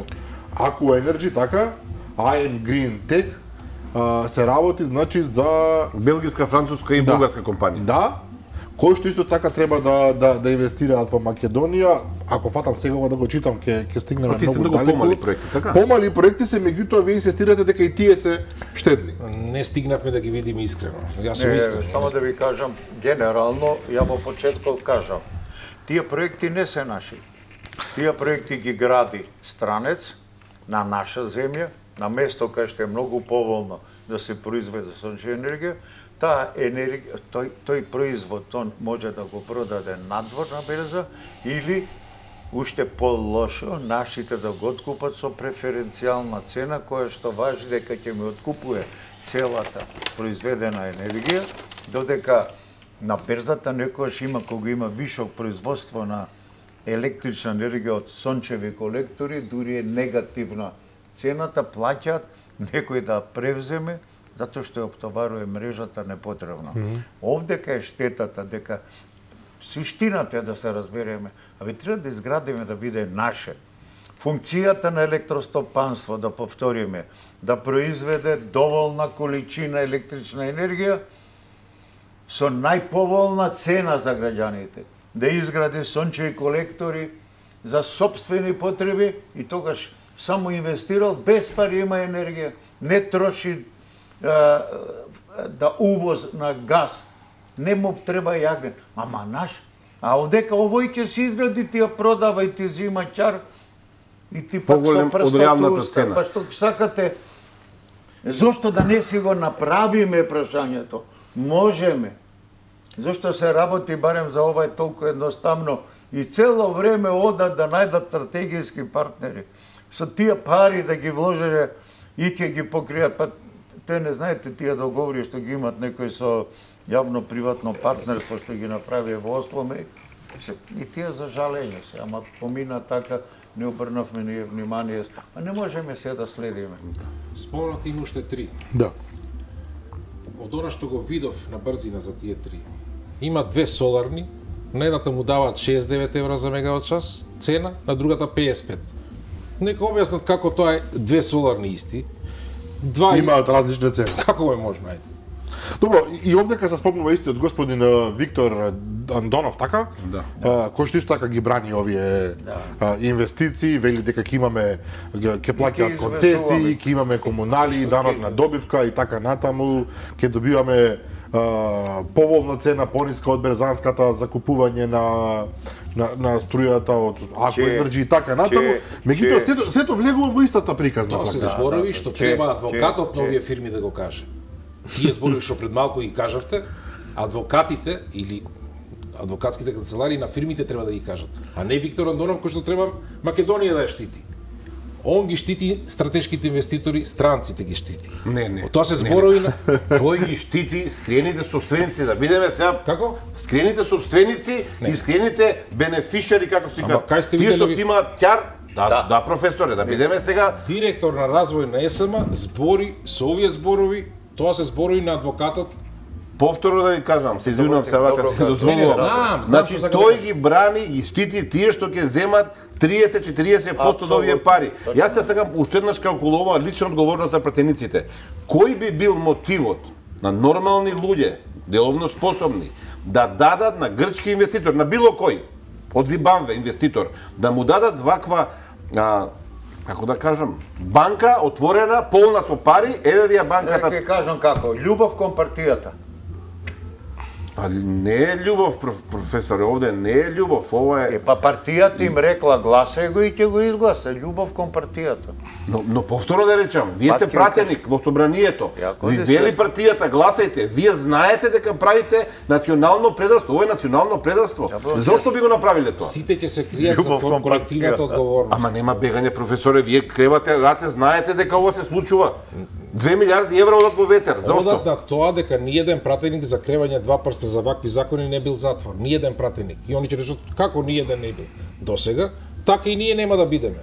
Aqua Energy, така, I am Green Tech, а, се работи, значи, за Белгиска, француска и Да. бугарска компанија. Да, кои што исто така треба да да да инвестираат во Македонија. Ако фатам сега ова да го читам, ќе ќе стигнеме А ти се многу многу далеку. помали проекти, така? Помали проекти се, меѓутоа вие инсистирате дека и тие се штедни. Не стигнавме да ги видиме искрено. Јас сум Не, искрен. само да ви кажам, генерално, ја во почеткот кажав, тие проекти не се наши. Тие проекти ги гради странец на наша земја, на место кај што е многу поволно да се произведе сончна енергија. Таа енергија, тој, тој производ, он може да го продаде надвор на берза или уште по-лошо, нашите да го откупат со преференцијална цена, која што важи дека ќе ми откупува целата произведена енергија, додека на берзата некојаш има, кога има вишок производство на електрична енергија од сончеви колектори, дури е негативна цената, плаќаат некој да превземе, затоа што ја оптоварува мрежата непотребно. Mm -hmm. Овде кај штетата, дека суштината е да се разбереме, а ви треба да изградиме да биде наше. Функцијата на електростопанство, да повториме, да произведе доволна количина електрична енергија со најповолна цена за граѓаните, да изгради сончеви колектори за сопствени потреби и тогаш само инвестирал, без пари има енергија, не троши е, да увоз на газ, не му треба јагнен, ама наш, а овдека овој ќе се изгради, ти ја продава и ти зима чар, и ти пак со прстот уста, па што сакате, зошто да не си го направиме прашањето? Можеме. Зошто се работи барем за ова е толку едноставно и цело време одат да најдат стратегиски партнери. Со тие пари да ги вложеле и ќе ги покријат, па те не знаете тие договори што ги имат некои со јавно-приватно партнерство што ги направи во Осломе, и тие за жалење се, ама помина така, не обрнавме ние внимание, а не можеме се да следиме. Спомнат им уште три. Да. Од она што го видов на брзина за тие три. Има две соларни, на едната му даваат шеесет и девет евра за мегават час цена, на другата пеесет и пет. Нека објаснат како тоа е две соларни исти. Два Имаат различни цени. Како е можно, ајде? Добро, и овдека се спомнува исти од господин Виктор Андонов, така? Да. А, кој што исто така ги брани овие а, инвестиции, вели дека ќе имаме, ќе плаќаат концесии, ќе имаме комунали, данок на добивка и така натаму, ќе добиваме а, поволна цена, пониска од берзанската за купување на на, на струјата од Акваенерджи и така натаму. Меѓутоа сето сето влегува во истата приказна. Тоа се зборови што треба адвокатот на овие фирми да го каже. Тие зборови што пред малку ги кажавте, адвокатите или адвокатските канцеларии на фирмите треба да ги кажат, а не Виктор Андонов кој што треба Македонија да ја штити. Он ги штити стратешките инвеститори, странците ги штити. Не, не. Тоа се зборови на Тој ги штити скриените собственици, да бидеме сега. Како? Скриените собственици Не. и скриените бенефишери, како се Ама кај кажа. сте Тие што видели- има ќар, да, Да. да, професоре, да бидеме сега. директор на развој на ЕСМ збори со овие зборови, тоа се зборови на адвокатот. Повторно да ви кажам, се извинувам се вака Добро, се добро. дозволувам. Не, не, знам, знам Значи што сакате тој да ги брани и штити тие што ќе земат триесет до четириесет проценти од овие Апсолутно. пари. Јас се сакам уште еднаш калкулувам лична одговорност на пратениците. Кој би бил мотивот на нормални луѓе, деловно способни, да дадат на грчки инвеститор, на било кој, од Зимбабве инвеститор, да му дадат ваква а, како да кажам, банка отворена, полна со пари, еве ви ја банката. Ќе кажам како, љубов кон партијата. Па не е љубов, проф, професоре, овде не е љубов, ова Е, е... па партијата им рекла гласај го и ќе го изгласа, љубов кон партијата. Но, но повторно да речам, вие Па сте ти пратеник во собранието. Јако Ви да вели се- партијата, гласајте. Вие знаете дека правите национално предавство. Ова е национално предавство. Ја, Зошто би го направиле тоа? Сите ќе се кријат за Љубов кон колективната партијата. одговорност. Ама нема бегање, професоре, вие кревате раце, знаете дека ова се случува. Две милиарди евра одат во ветер. Одат Зошто? на тоа дека ниеден пратеник за кревање два прста за вакви закони не бил затвор. Ниеден пратеник. И они ќе речат како ниеден не бил. Досега, така и ние нема да бидеме.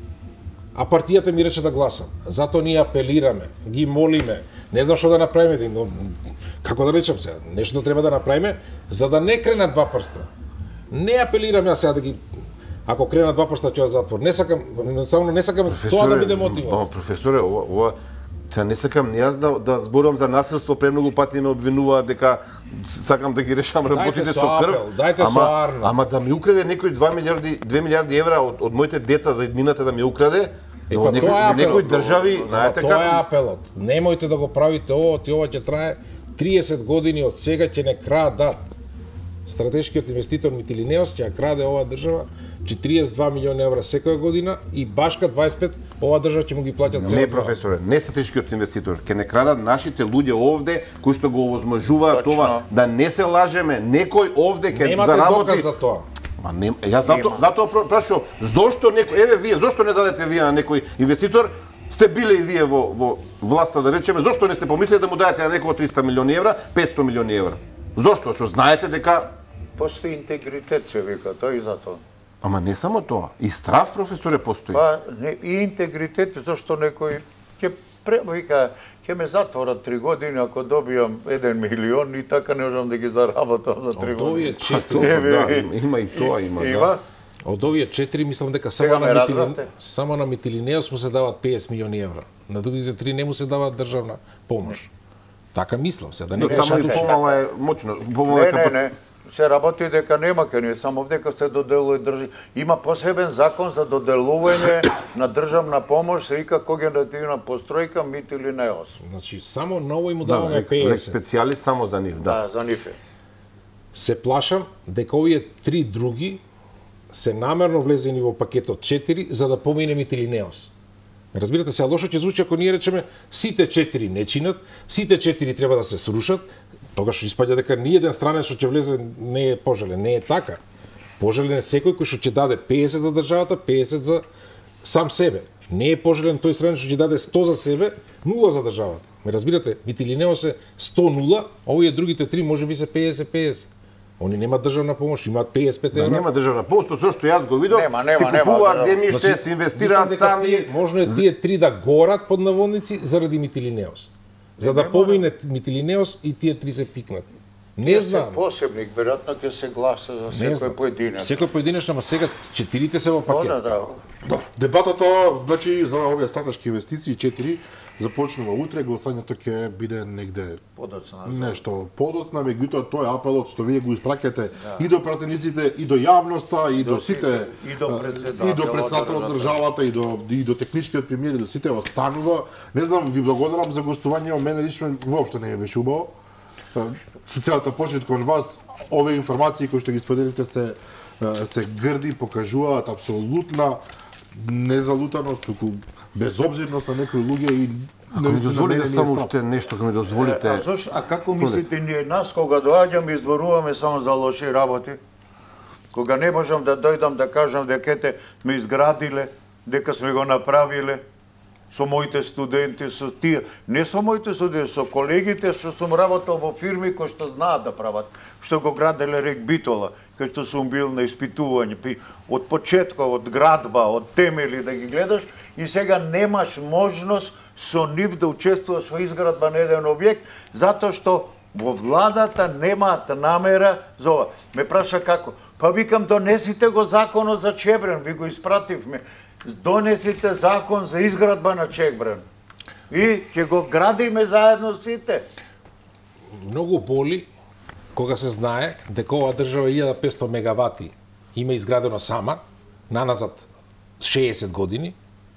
А партијата ми рече да гласам. Затоа ние апелираме, ги молиме. Не знам што да направиме, но како да речам сега, нешто треба да направиме за да не кренат два прста. Не апелирам јас сега да ги ако кренат два прста ќе од затвор. Не сакам, само не сакам тоа да биде мотивот. Ама професоре, ова, ова Та не сакам ни јас да, да зборувам за насилство, премногу пати ме обвинуваат дека сакам да ги решам работите со со крв. апел, дајте со ама, арна. ама да ми украде некој два милиарди, две милиарди евра од, од моите деца за еднината да ми украде, Е, во па некој, тоа е во некои апелот. држави, Ама знаете тоа е како... апелот. Немојте да го правите ово, ти ова ќе трае триесет години од сега ќе не крадат. Стратешкиот инвеститор Митилинеос ќе ја краде оваа држава четириесет и два милиони евра секоја година и башка дваесет и пет оваа држава ќе му ги плаќат Не, професоре, не стратешкиот инвеститор. Ке не крадат нашите луѓе овде, кои што го овозможуваат Точно. това. Да не се лажеме, некој овде ке Немате заработи... доказ за тоа. Ма не, јас зато затоа пр- прашувам, зошто некој, еве вие, зошто не дадете вие на некој инвеститор? Сте биле и вие во во власта да речеме, зошто не сте помислили да му дадете на некој триста милиони евра, петсто милиони евра? Зошто? Што знаете дека Постои интегритет се вика, тоа и затоа. Ама не само тоа, и страв, професоре, постои. Па не, и интегритет зашто некој ќе пре, вика ќе ме затворат три години ако добијам еден милион и така не можам да ги заработам за три Од овие години. четири, Тоа, Еве, да, има, има и тоа, има, Има. да. Од овие четири мислам дека Сега само ме на Митилин... радвавте. само на Митилинеос му се дават петдесет милиони евра. На другите три не му се дават државна помош. Така мислам се, да не Но таму грешам и душа. помала е моćно, помала Не, е не, капа... не. Се работи дека нема ке не, само дека се доделува држи. Има посебен закон за доделување на државна помош, се вика когенеративна постројка Митилинеос. Значи, само на овој му Да, даваме лек, лек петдесет. специјалист само за нив, да. Да, за нив е. Се плашам дека овие три други се намерно влезени во пакетот четири за да помине Митилинеос. Разбирате се, лошо ќе звучи ако ние речеме сите четири не чинат, сите четири треба да се срушат, тогаш испаѓа дека ни еден странец што ќе влезе не е пожелен. Не е така. Пожелен е секој кој што ќе даде петдесет за државата, петдесет за сам себе. Не е пожелен тој странец што ќе даде сто за себе, нула за државата. Ме разбирате? Митилинеос е сто нула, а овие другите три можеби се петдесет петдесет. Они немаат државна помош, имаат петдесет пет Да, евра. нема државна помош, со што јас го видов, Нема, нема, се нема купуваат државна. земјиште, Значи, се инвестираат мислам дека сами. тие- Можно е тие три да горат под наводници заради Митилинеос. За да помине Митилинеос и тие три се пикнати. Не Се знам. посебник, веројатно ќе се гласа за Не секој знам. поединец. Секој поединечно, ама сега четирите се во Да, пакет. да. Да, дебатата, значи, за овие стратешки инвестиции, четири, започнува утре, гласањето ќе биде негде Подоцна. нешто подоцна, меѓутоа тој апелот што вие го испраќате и до пратениците, и до јавноста, и до сите, и до а, председателот и до председателот на државата, и до и до техничкиот премиер, и до сите останува. Не знам, ви благодарам за гостување, мене лично воопшто не ми беше убаво. А, Со целата почет кон вас, овие информации кои што ги споделите се а, се грди, покажуваат апсолутна незалутаност, туку безобзирност на некои луѓе и Ако ми дозволите мене не е само страв. уште нешто, ако ми дозволите. А зошто, а како мислите ние нас кога доаѓаме изборуваме само за лоши работи? Кога не можам да дојдам да кажам дека ете ме изградиле, дека сме го направиле со моите студенти, со тие, не со моите студенти, со колегите што сум работел во фирми кои што знаат да прават, што го граделе рек Битола, кај што сум бил на испитување, пи, од почеток, од градба, од темели да ги гледаш и сега немаш можност со нив да учествуваш во изградба на еден објект, затоа што во владата немаат намера за ова. Ме праша како? Па викам, донесите го законот за Чебрен, ви го испративме. Донесите закон за изградба на Чебрен. И ќе го градиме заедно сите. Многу боли кога се знае дека оваа држава илјада и петстотини мегавати има изградено сама, наназад шеесет години,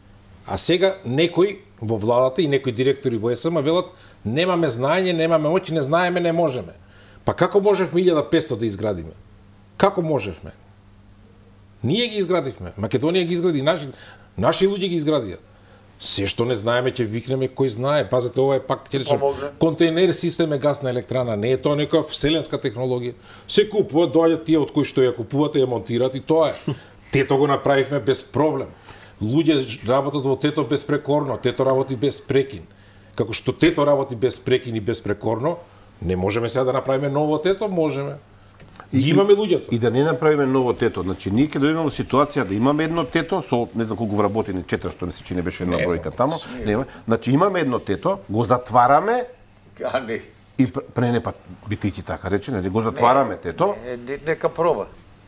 а сега некои во владата и некои директори во ЕСМ велат немаме знаење, немаме моќ, не знаеме, не можеме. Па како можевме илјада и петстотини да изградиме? Како можевме? Ние ги изградивме, Македонија ги изгради, наши, наши луѓе ги изградија. Се што не знаеме ќе викнеме кој знае. Пазете, ова е пак ќе речем Помогне. контейнер систем е гасна електрана, не е тоа некоја вселенска технологија. Се купува, доаѓаат тие од кои што ја купуваат и ја монтираат и тоа е. Тето го направивме без проблем. Луѓе работат во Тето безпрекорно, Тето работи без прекин. Како што Тето работи без прекин и безпрекорно, не можеме сега да направиме ново Тето, можеме. Ги имаме луѓето. И да не направиме ново тето. Значи, ние ќе дојдеме во ситуација да имаме едно тето, со не знам колку вработени, четиристотини ми се чини беше една бројка таму. Нема. Значи, имаме едно тето, го затвараме А не, и пр- пре не па битејќи така рече, нели го затвараме тето е, не- нека проба.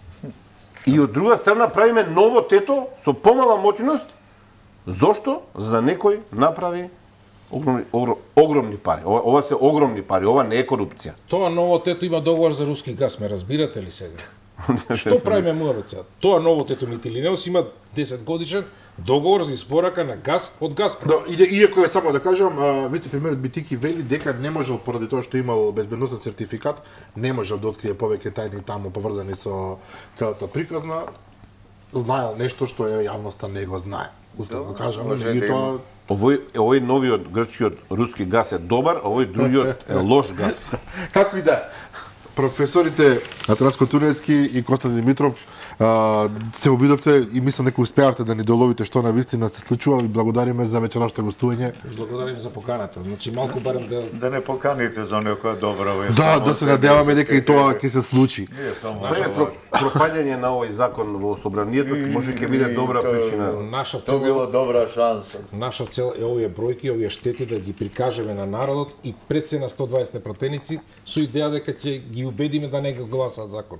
и од друга страна правиме ново тето со помала моќност. Зошто? За да некој направи огромни, огром, огромни пари. Ова, ова се огромни пари, ова не е корупција. Тоа ново Тето има договор за руски газ, ме разбирате ли сега? Што правиме муабет сега? Тоа ново Тето Митилинеос има десет годишен договор за испорака на газ од Газпром. Да, иде, иако е само да кажам, вице-премиерот Битики вели дека не можел поради тоа што имал безбедносен сертификат, не можел да открие повеќе тајни таму поврзани со целата приказна. Знаел нешто што е јавноста не го знае. Уставно да кажам, може да меѓутоа Овој овој новиот грчкиот руски газ е добар, а овој другиот е лош газ. како и да е. Професорите Атанаско Туневски и Костан Димитров а, се обидовте и мислам дека успеавте да ни доловите што на вистина се случува. Ви благодариме за вечерашното гостување. Благодарим за поканата. Значи малку барем да Да не поканите за некоја добра вест. Да, само да се себе. надеваме дека и тоа ќе се случи. Ние само Тоа е про- пропаѓање на овој закон во собранието, може ќе биде добра причина. наша Тоа цел било добра шанса. Наша цел е овие бројки, овие штети да ги прикажеме на народот и пред се на сто дваесет пратеници со идеја дека ќе ги убедиме да не го гласаат законот.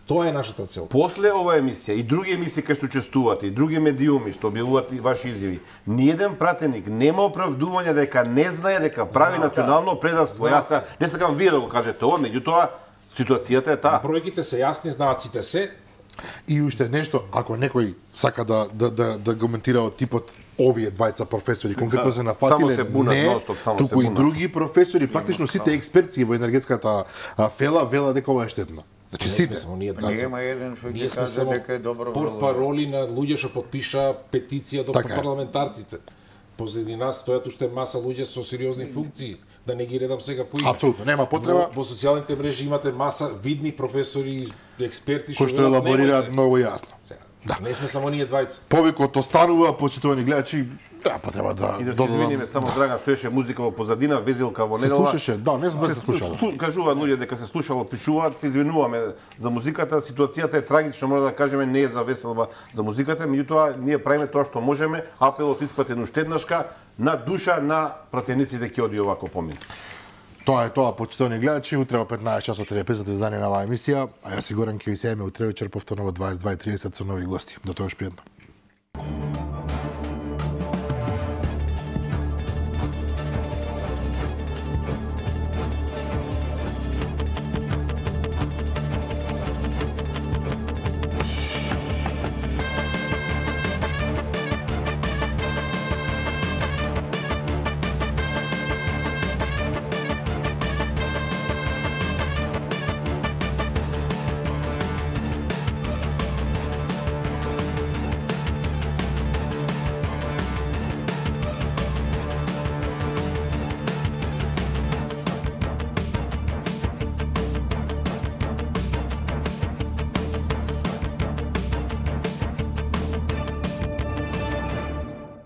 Тоа е нашата цел. После ова емисија и други емисии кај што учествувате, и други медиуми што објавуваат и ваши изјави, ниеден пратеник нема оправдување дека не знае дека прави национално предавство. Јас не сакам вие да го кажете ова, меѓутоа ситуацијата е таа. Бројките се јасни, знаат сите се. И уште нешто, ако некој сака да да да да коментира од типот овие двајца професори конкретно се нафатиле, се бунат, не, ностоп, само се туку и бунат. други професори, практично сите експерти во енергетската а, фела велат дека ова е штетно. Значи Не сите. сме само ние Па двајца. нема еден што Ние ќе сме каже само дека е добро. портпароли на луѓе што потпиша петиција до Така е. парламентарците. Позади нас стојат уште маса луѓе со сериозни функции, да не ги редам сега по име. Апсолутно, нема потреба. Во, во социјалните мрежи имате маса видни професори, експерти Кои што велат, елаборираат немојте. многу јасно. Сега, Да. Не сме само ние двајца. Повикот останува, почитувани гледачи, да, потреба да И да се извиниме, само Драган слушаше музика во позадина, везилка во се недела. слушаше, да, не сме се слушало. слу- Кажуваат луѓе дека се слушало, пишуваат, се извинуваме за музиката, ситуацијата е трагична, мора да кажеме, не е за веселба за музиката, меѓутоа ние правиме тоа што можеме, апелот испратен уштеднашка на душа на пратениците ќе оди овако помин. Тоа е тоа, почитувани гледачи, утре во петнаесет часот телепезата издание на оваа емисија, а јас Горан ќе ви се утре вечер повторно во дваесет и два и тридесет со нови гости. До тогаш пријатно.